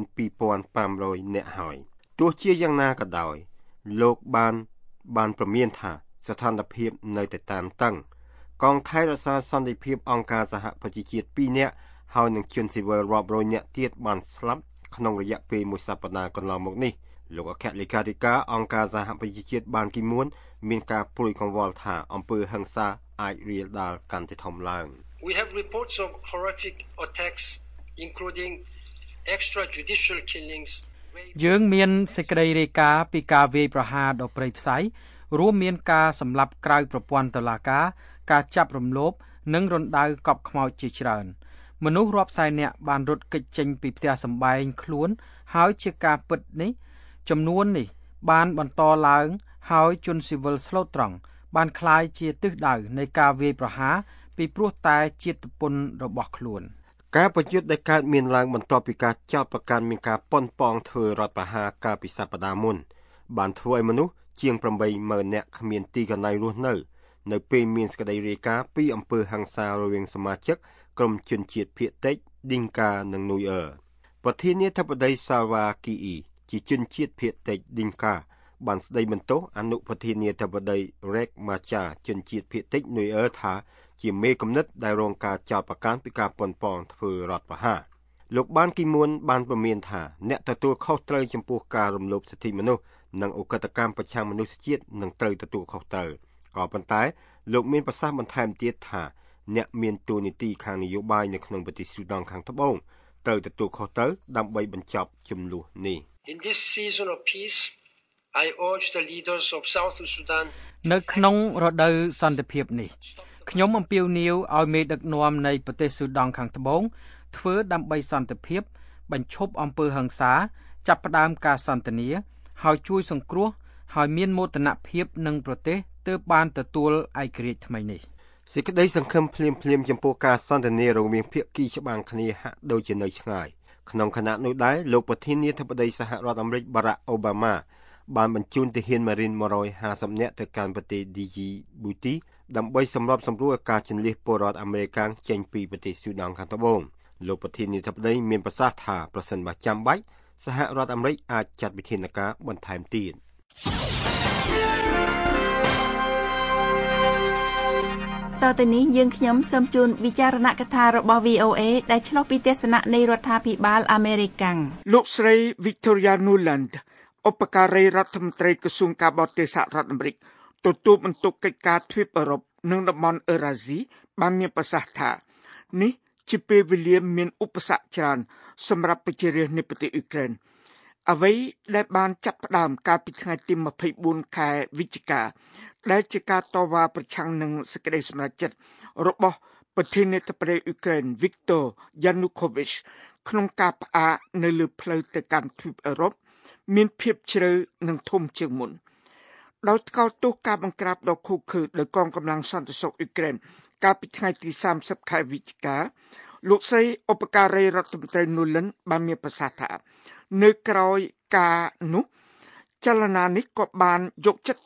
12,500 នាក់ហើយទោះជាយ៉ាងណាក៏ដោយលោកបានប្រមានថាស្ថានភាពនៅតែតានតឹងកងថែរក្សាសន្តិភាពអង្គការសហប្រជាជាតិ2នាក់ហើយនឹងជនស៊ីវិលរាប់រយនាក់ទៀតបានស្លាប់ក្នុងរយៈពេល1សប្តាហ៍កន្លងមកនេះលោកអគ្គលេខាធិការអង្គការសហប្រជាជាតិបានគីមួនមានការព្រួយកង្វល់ថាអំពើហិង្សាអាចរាលដាលកាន់តែធំឡើង We have reports of horrific attacks including extrajudicial killings យើងមានសេចក្តីរាយការណ៍ពីការវាយប្រហារដ៏ព្រៃផ្សៃរួមមានការសម្លាប់ក្រៅប្រព័ន្ធតុលាការការចាប់រំលោភនិងរណ្ដៅកប់ខ្មោចជាច្រើនមនុស្សរាប់សែននាក់បានរត់គេចចេញពីផ្ទះសម្បែងខ្លួនហើយជាការពិតនេះចំនួននេះបានបន្តឡើងហើយជនស៊ីវិលស្លូតត្រង់បានក្លាយជាទិសដៅនៃការវាយប្រហារពីព្រោះតែជាតិពុនរបស់ខ្លួនការប្រយុទ្ធដែលកើតមានឡើងបន្ទាប់ពីការចោទប្រកាន់មានការប៉ុនប៉ងធ្វើរដ្ឋប្រហារកាលពីសប្តាហ៍មុនបានធ្វើឲ្យមនុស្សជាង 80,000 នាក់គ្មានទីកន្លែងរស់នៅពេលមានសេចក្តីរាយការណ៍ពីអំពើហិង្សារវាងសមាជិកក្រុមជនជាតិភាគតិចឌីងកានិងនូយអឺប្រធានាធិបតីសាវ៉ាគីអ៊ីជាជនជាតិភាគតិចឌីងកាបានស្ដីបន្ទោសអនុប្រធានាធិបតីរ៉េកម៉ាចាជនជាតិភាគតិចនូយអឺថាជាមេគំនិតដែលរងការចោទប្រកាន់ពីការប៉ុនប៉ងធ្វើរដ្ឋប្រហារលោកបានគីមួនបានប្រមានថាអ្នកទទួលខុសត្រូវចំពោះការរំលោភសិទ្ធិមនុស្សនិងឧក្រិដ្ឋកម្មប្រឆាំងមនុស្សជាតិនឹងត្រូវទទួលខុសត្រូវក៏ប៉ុន្តែលោកមានប្រសាសន៍បន្ថែមទៀតថាអ្នកមានតួនាទីខាងនយោបាយនៅក្នុងប្រទេសស៊ូដង់ខាងត្បូងត្រូវទទួលខុសត្រូវដើម្បីបញ្ចប់ជម្លោះនេះ In this season of peace I urge the leaders of South Sudan នៅក្នុងរដូវសន្តិភាពនេះខ្ញុំអំពាវនាវឲ្យមេដឹកនាំនៃប្រទេសស៊ូដង់ខាងត្បូងធ្វើដើម្បីសន្តិភាពបញ្ឈប់អំពើហិង្សាចាប់ផ្ដើមការសន្ទនាហើយជួយសង្គ្រោះហើយមានមោទនភាពនឹងប្រទេសទើបបានទទួលឯករាជ្យថ្មីនេះសេចក្តីសង្ឃឹមភ្លាមចំពោះការសន្ទនារវាងភាគីច្បាំងគ្នាហាក់ដូចជានៅឆ្ងាយក្នុងខណៈនោះដែរលោកប្រធានាធិបតីសហរដ្ឋអាមេរិកបារ៉ាក់អូបាម៉ាបានបញ្ជូនទាហានម៉ារីន150នាក់ទៅកាន់ប្រទេសឌីជីប៊ូទីដើម្បីសម្របសម្រួលការជម្លៀសពលរដ្ឋអាមេរិកចេញពីប្រទេសស៊ូដង់ខាងត្បូងលោកប្រធានាធិបតីមានប្រសាសន៍ថាប្រសិនបើចាំបាច់សហរដ្ឋអាមេរិកអាចចាត់វិធានការបន្ថែមទៀតតទៅនេះយើងខ្ញុំសូមជូនវិចារណកថារបស់ VOA ដែលឆ្លុះពីទស្សនៈនៃរដ្ឋាភិបាលអាមេរិកលោកស្រី Victoria Nuland ឧបការីរដ្ឋមន្ត្រីក្រសួងការបរទេសសហរដ្ឋអាមេរិកទទួលបន្ទុកកិច្ចការទ្វីបអឺរ៉ុបនិងតំបន់អឺរ៉ាស៊ីបានមានប្រសាសន៍ថានេះជាពេលវេលាមានឧបសគ្គច្រើនសម្រាប់ប្រជារាស្ត្រនៃប្រទេសអ៊ុយក្រែនអ្វីដែលបានចាប់ផ្ដើមកាលពីថ្ងៃទី24ខែវិច្ឆិកាដែលជាការតវ៉ាប្រឆាំងនឹងសេចក្តីសម្រេចចិត្តរបស់ប្រធានាធិបតីអ៊ុយក្រែន Viktor Yanukovych ក្នុងការផ្អាកនៅលើផ្លូវទៅកាន់ទ្វីបអឺរ៉ុបមានភាពជ្រៅនិងធំជាងមុនដោយថ្កោលទោសការបង្ក្រាបដ៏ឃោរឃៅដោយកងកម្លាំងសន្តិសុខអ៊ុយក្រែនកាលពីថ្ងៃទី30ខែវិច្ឆិកាលោកស្រីឧបការីរដ្ឋមន្ត្រី Nuland បានមានប្រសាសន៍ថានៅក្រោយការនោះចលនានេះក៏បានយកចិត្តទុកដាក់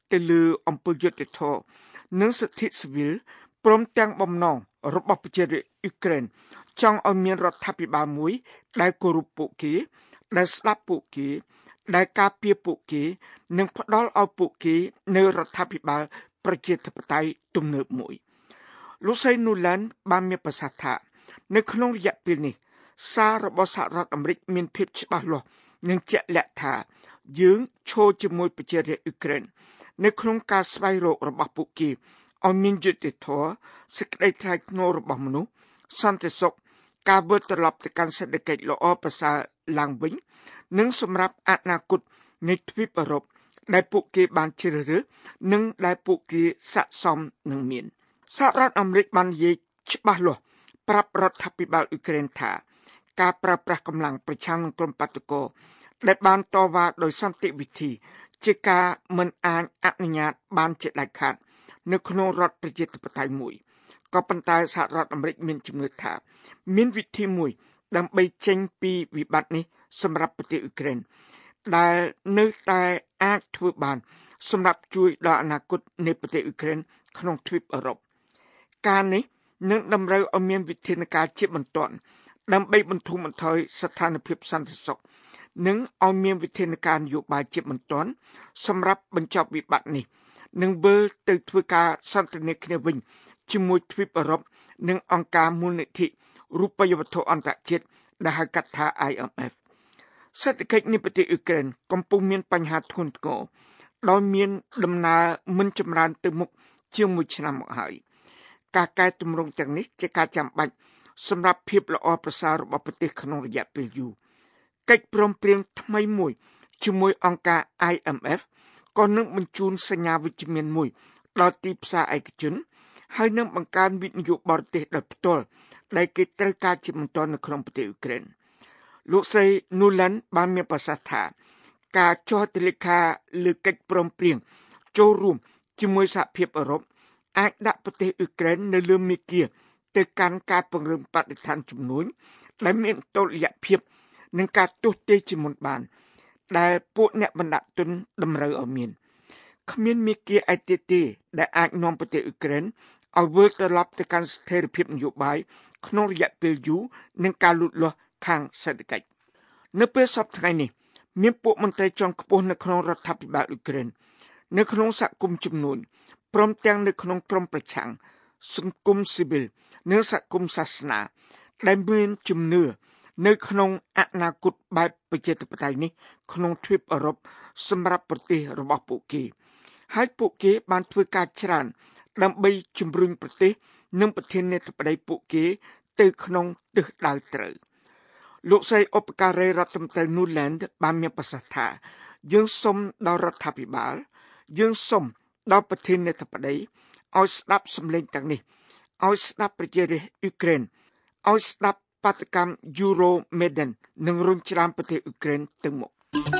ទៅលើអំពើយុត្តិធម៌និងសិទ្ធិស៊ីវិលព្រមទាំងបំណងរបស់ប្រជារាស្ត្រអ៊ុក្រែនចង់ឲ្យមានរដ្ឋាភិបាលមួយដែលគោរពពួកគេដែលស្ដាប់ពួកគេដែលការពារពួកគេនិងផ្ដល់ឲ្យពួកគេនៅរដ្ឋាភិបាលប្រជាធិបតេយ្យទំនើបមួយលោកស្រី Nuland បានមានប្រសាសន៍ថានៅក្នុងរយៈពេលនេះសាររបស់សហរដ្ឋអាមេរិកមានភាពច្បាស់លាស់និងជាក់លាក់ថាយើងឈរជាមួយប្រជារាស្ត្រអ៊ុក្រែននៅក្នុងការស្វែងរករបស់ពួកគេឲ្យមានយុត្តិធម៌សេចក្តីថ្លៃថ្នូររបស់មនុស្សសន្តិសុខការវិលត្រឡប់ទៅកាន់សេដ្ឋកិច្ចល្អប្រសើរឡើងវិញនិងសម្រាប់អនាគតនៃទ្វីបអឺរ៉ុបដែលពួកគេបានជ្រើសរើសនិងដែលពួកគេស័ក្តិសមនឹងមានសហរដ្ឋអាមេរិកបាននិយាយច្បាស់លាស់ប្រាប់រដ្ឋាភិបាលអ៊ុក្រែនថាការប្រើប្រាស់កម្លាំងប្រឆាំងនឹងក្រុមបាតុករដែលបានតវ៉ាដោយសន្តិវិធីជាការមិនអាចអនុញ្ញាតបានជាដាច់ខាតនៅក្នុងរដ្ឋប្រជាធិបតេយ្យមួយក៏ប៉ុន្តែសហរដ្ឋអាមេរិកមានជំនឿថាមានវិធីមួយដើម្បីចេញពីវិបត្តិនេះសម្រាប់ប្រទេសអ៊ុក្រែនដែលនៅតែអាចធ្វើបានសម្រាប់ជួយដល់អនាគតនៃប្រទេសអ៊ុក្រែនក្នុងទ្វីបអឺរ៉ុបការនេះនឹងតម្រូវឲ្យមានវិធានការជាបន្ទាន់ដើម្បីបន្ធូរបន្ថយស្ថានភាពសន្តិសុខនិងឲ្យមានវិធានការនយោបាយជាបន្ទាន់សម្រាប់បញ្ចប់វិបត្តិនេះនិងវិលទៅធ្វើការសន្ទនាគ្នាវិញជាមួយទ្វីបអឺរ៉ុបនិងអង្គការមូលនិធិរូបិយវត្ថុអន្តរជាតិដែលហៅកាត់ថា IMF សេដ្ឋកិច្ចនៃប្រទេសអ៊ុក្រែនកំពុងមានបញ្ហាធ្ងន់ធ្ងរដោយមានដំណើរមិនចម្រើនទៅមុខជាង1ឆ្នាំមកហើយការកែតម្រង់ទាំងនេះជាការចាំបាច់សម្រាប់ភាពល្អប្រសើររបស់ប្រទេសក្នុងរយៈពេលយូរកិច្ចព្រមព្រៀងថ្មីមួយជាមួយអង្គការ IMF ក៏នឹងបញ្ជូនសញ្ញាវិជ្ជមានមួយដល់ទីផ្សារឯកជនហើយនឹងបង្កើនវិនិយោគបរទេសដោយផ្ទាល់ដែលគេត្រូវការជាបន្តនៅក្នុងប្រទេសអ៊ុក្រែនលោកស្រី Nuland បានមានប្រសាសន៍ថាការចុះហត្ថលេខាលើកិច្ចព្រមព្រៀងចូលរួមជាមួយសហភាពអឺរ៉ុបអាចដាក់ប្រទេសអ៊ុក្រែននៅលើមាគ៌ាទៅកាន់ការពង្រឹងបរិស្ថានជំនួញដែលមានតុល្យភាពនឹងការទស្សន៍ទាយជាមុនបានដែលពួកអ្នកបណ្ដាក់ទុនតម្រូវឲ្យមានគ្មានមាគ៌ាឯទៀតទេដែលអាចនាំប្រទេសអ៊ុក្រែនឲ្យវិលត្រឡប់ទៅកាន់ស្ថិរភាពនយោបាយក្នុងរយៈពេលយូរនិងការលូតលាស់ខាងសេដ្ឋកិច្ចនៅពេលសប្តាហ៍ថ្ងៃនេះមានពួកមន្ត្រីជាន់ខ្ពស់នៅក្នុងរដ្ឋាភិបាលអ៊ុក្រែននៅក្នុងសហគមន៍ជំនួញព្រមទាំងនៅក្នុងក្រុមប្រឆាំងសង្គមស៊ីវិលនិងសហគមន៍សាសនាដែលមានជំនឿនៅក្នុងអនាគតបែបប្រជាធិបតេយ្យនេះក្នុងទ្វីបអឺរ៉ុបសម្រាប់ប្រទេសរបស់ពួកគេហើយពួកគេបានធ្វើការច្រើនដើម្បីជំរុញប្រទេសនិងប្រធានាធិបតីពួកគេទៅក្នុងទិសដៅត្រូវលោកស្រីឧបការីរដ្ឋមន្ត្រី Nuland បានមានប្រសាសន៍ថាយើងសូមដល់រដ្ឋាភិបាលយើងសូមដល់ប្រធានាធិបតីឲ្យស្ដាប់សម្លេងទាំងនេះឲ្យស្ដាប់ប្រជារាស្ត្រអ៊ុក្រែនឲ្យស្ដាប់បាតកម្ម Euromaidan និងរុញច្រានប្រទេសអ៊ុក្រែនទៅមុខ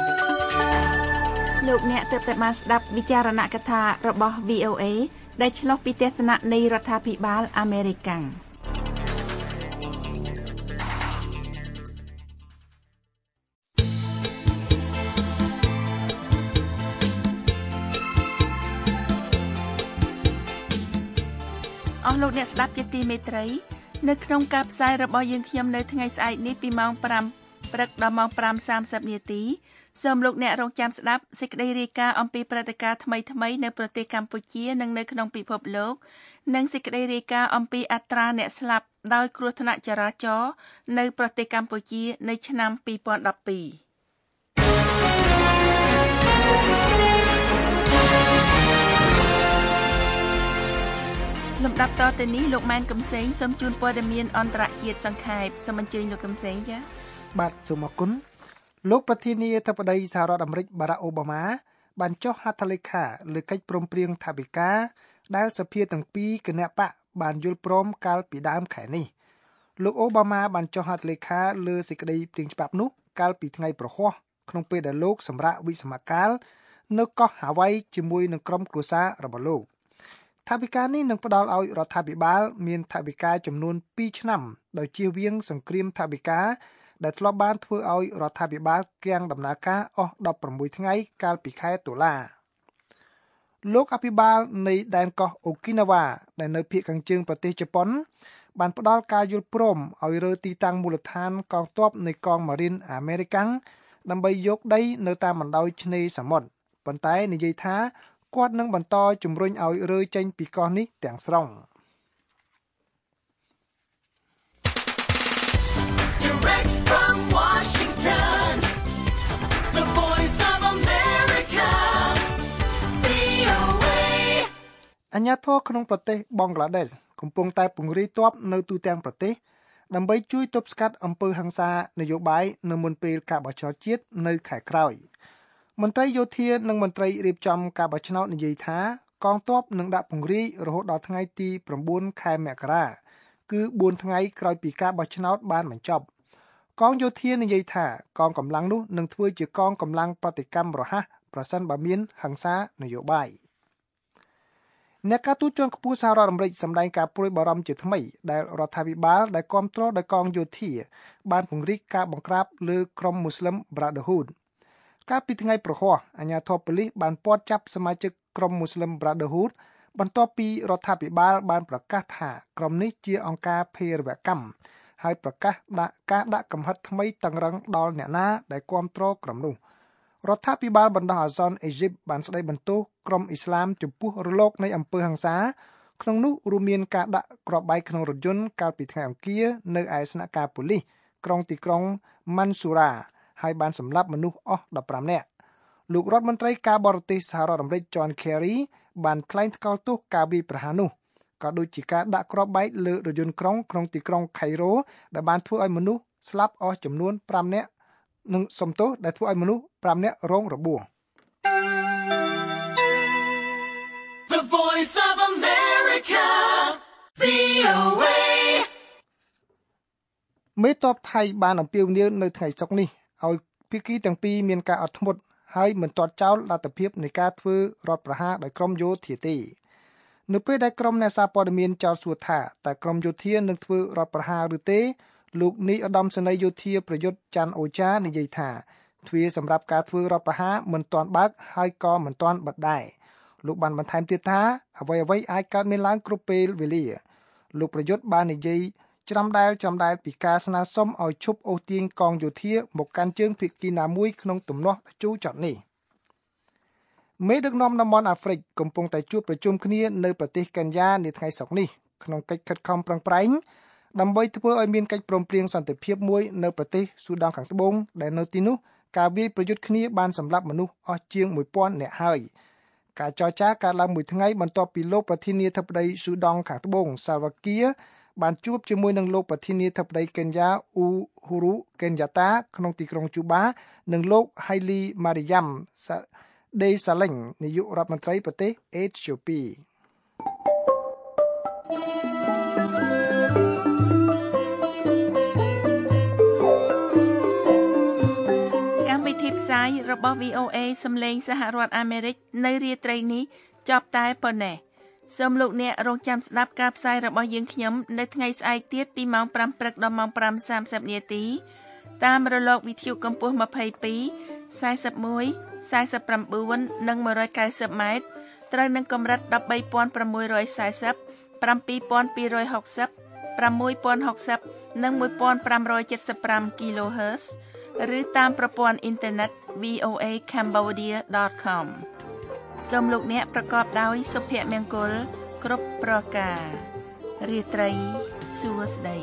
លោកអ្នកទើបតែបានស្ដាប់វិចារណកថារបស់ VOA ដែលឆ្លុះពីទស្សនៈនៃរដ្ឋាភិបាលអាមេរិកអស់លោកអ្នកស្ដាប់ជាទីមេត្រីនៅក្នុងការផ្សាយរបស់យើងខ្ញុំនៅថ្ងៃស្អែកនេះពីម៉ោង5ព្រឹកដល់ម៉ោង 5:30 នាទីសូមលោកអ្នករងចាំស្ដាប់សេចក្តីរាយការណ៍អំពីព្រឹត្តិការណ៍ថ្មីៗនៅប្រទេសកម្ពុជានិងនៅក្នុងពិភពលោកនិងសេចក្តីរាយការណ៍អំពីអត្រាអ្នកស្លាប់ដោយគ្រោះថ្នាក់ចរាចរណ៍នៅប្រទេសកម្ពុជានៅឆ្នាំ2012លំដាប់តទៅនេះលោកម៉ែនកំសែងសូមជូនព័ត៌មានអន្តរជាតិសង្ខេបសូមអញ្ជើញលោកកំសែងចា៎បាទសូមអរគុណលោកប្រធានាធិបតីសហរដ្ឋអាមេរិកបារ៉ាក់អូបាម៉ាបានចុះហត្ថលេខាលើកិច្ចព្រមព្រៀងថវិកាដែលសភាទាំងពីរគណៈបកបានយល់ព្រមកាលពីដើមខែនេះលោកអូបាម៉ាបានចុះហត្ថលេខាលើសេចក្តីព្រាងច្បាប់នោះកាលពីថ្ងៃប្រហ័សក្នុងពេលដែលលោកសម្រាកវិសមកាលនៅកោះហាវ៉ៃជាមួយនឹងក្រុមគ្រួសាររបស់លោកថវិកានេះនឹងផ្ដល់ឲ្យរដ្ឋាភិបាលមានថវិកាចំនួន2ឆ្នាំដោយជៀសវាងសង្គ្រាមថវិកាដែលធ្លាប់បានធ្វើឲ្យរដ្ឋាភិបាលគាំងដំណើរការអស់16ថ្ងៃកាលពីខែតុលាលោកអភិបាលនៃដែនកោះអូគីណាវ៉ាដែលនៅភាគខាងជើងប្រទេសជប៉ុនបានផ្ដល់ការយល់ព្រមឲ្យរើទីតាំងមូលដ្ឋានកងទ័ពនៃកងម៉ារីនអាមេរិកដើម្បីយកដីនៅតាមបណ្ដោយឆ្នេរសមុទ្រប៉ុន្តែនិយាយថាគាត់នឹងបន្តជំរុញឲ្យរើចេញពីកោះនេះទាំងស្រុង Direct from Washington, the voice of America, VOA. អាជ្ញាធរក្នុងប្រទេសបង់ក្លាដេសកំពុងតែពង្រាយទ័ពនៅទូទាំងប្រទេសដើម្បីជួយទប់ស្កាត់អំពើហិង្សានយោបាយនៅមុនពេលការបោះឆ្នោតជាតិនៅខែក្រោយមន្ត្រីយោធានិងមន្ត្រីរៀបចំការបោះឆ្នោតនិយាយថាកងទ័ពនឹងដាក់ពង្រាយរហូតដល់ថ្ងៃទី9ខែមករាគឺ4ថ្ងៃក្រោយពីការបោះឆ្នោតបានបញ្ចប់កងយោធានិយាយថាកងកម្លាំងនោះនឹងធ្វើជាកងកម្លាំងប្រតិកម្មរហ័សប្រសិនបើមានហិង្សានយោបាយអ្នកការទូតជាន់ខ្ពស់សហរដ្ឋអាមេរិកសម្ដែងការព្រួយបារម្ភជាថ្មីដែលរដ្ឋាភិបាលដែលគាំទ្រដោយកងយោធាបានពង្រីកការបង្ក្រាបលើក្រុម Muslim Brotherhood កាលពីថ្ងៃប្រហ័សអាជ្ញាធរប៉ូលីសបានព័ទ្ធចាប់សមាជិកក្រុម Muslim Brotherhood បន្ទាប់ពីរដ្ឋាភិបាលបានប្រកាសថាក្រុមនេះជាអង្គការភេរវកម្មហើយប្រកាសការដាក់កំហិតថ្មីតឹងរ៉ឹងដល់អ្នកណាដែលគាំទ្រក្រុមនោះរដ្ឋាភិបាលបណ្ដោះអាសន្នអេស៊ីបបានស្ដីបន្ទោសក្រុមអ៊ីស្លាមចំពោះរលកនៃអំពើហិង្សាក្នុងនោះរួមមានការដាក់គ្រាប់បែកក្នុងរថយន្តកាលពីថ្ងៃអង្គារនៅឯស្នាក់ការប៉ូលីសក្រុងទីក្រុងម៉ាន់ស៊ូរ៉ាហើយបានសម្លាប់មនុស្សអស់15នាក់លោករដ្ឋមន្ត្រីការបរទេសសហរដ្ឋអាមេរិក John Kerry បានថ្លែងថ្កោលទោសការវាយប្រហារនោះក៏ដូចជាការដាក់គ្រាប់បែកលើរថយន្តក្នុងទីក្រុងខៃរ៉ូដែលបានធ្វើឲ្យមនុស្សស្លាប់អស់ចំនួន5នាក់និងសំទោសដែលធ្វើឲ្យមនុស្ស5នាក់រងរបួស The voice of America, VOA. មេទ័ពថៃបានអំពាវនាវនៅថ្ងៃសុក្រនេះឲ្យភាគីទាំងពីរមានការអត់ធ្មត់ហើយមិនទាត់ចោលលទ្ធភាពនៃការធ្វើរដ្ឋប្រហារដោយក្រុមយោធាទេនៅពេលដែលក្រុមអ្នកសារព័ត៌មានចោទសួរថាតើក្រុមយោធានឹងធ្វើរដ្ឋប្រហារឬទេលោកនាយឧត្តមសេនីយ៍យោធាប្រយុទ្ធច័ន្ទអូចានិយាយថាទ្វារសម្រាប់ការធ្វើរដ្ឋប្រហារមិនទាន់បើកហើយក៏មិនទាន់បិទដែរលោកបានបន្ថែមទៀតថាអ្វីៗអាចកើតមានឡើងគ្រប់ពេលវេលាលោកប្រយុទ្ធបាននិយាយច្រាំដែលពីការស្នើសុំឲ្យឈប់អូសទាញកងយោធាមកកាន់ជើងភាគីណាមួយក្នុងទំនាស់ជូរចត់នេះមេដឹកនាំតំបន់អាហ្វ្រិកកំពុងតែជួបប្រជុំគ្នានៅប្រទេសកេនយ៉ានាថ្ងៃសុក្រនេះក្នុងកិច្ចខិតខំប្រឹងប្រែងដើម្បីធ្វើឲ្យមានកិច្ចព្រមព្រៀងសន្តិភាពមួយនៅប្រទេសស៊ូដង់ខាងត្បូងដែលនៅទីនោះការវាយប្រយុទ្ធគ្នាបានសម្លាប់មនុស្សអស់ជាង 1000 នាក់ហើយការចរចាកើតឡើងមួយថ្ងៃបន្ទាប់ពីលោកប្រធានាធិបតីស៊ូដង់ខាងត្បូងសាល់វ៉ាគៀបានជួបជាមួយនឹងលោកប្រធានាធិបតីកេនយ៉ាអ៊ូហ៊ូរូកេនយ៉ាតាក្នុងទីក្រុងជូបានិងលោកហៃលីម៉ារីយ៉ាំដេសាឡេងនាយករដ្ឋមន្ត្រីប្រទេសអេត្យូពីផ្សាយរបស់ VOA សំឡេងសហរដ្ឋអាមេរិកនៅរាត្រីនេះចប់តែប៉ុណ្ណេះសូមលោកអ្នករងចាំស្ដាប់ការផ្សាយរបស់យើងខ្ញុំនៅថ្ងៃស្អែកទៀតពីម៉ោង 5 ព្រឹកដល់ម៉ោង 5:30 នាទីតាមរលកវិទ្យុកម្ពស់ 22 41 49 និង 190 ម៉ែត្រត្រូវនឹងកម្រិត 13,640 7,260 6,060 និង 1,575 kHzឬតាមប្រព័ន្ធអ៊ីនធឺណិត voacambodia.com សូមលោកអ្នកប្រកបដោយសុភមង្គលគ្រប់ប្រការរាត្រីសួស្តី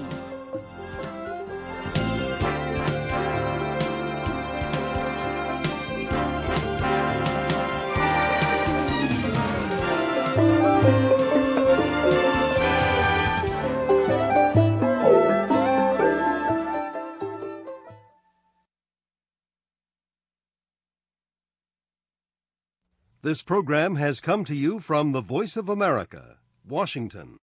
This program has come to you from the Voice of America, Washington.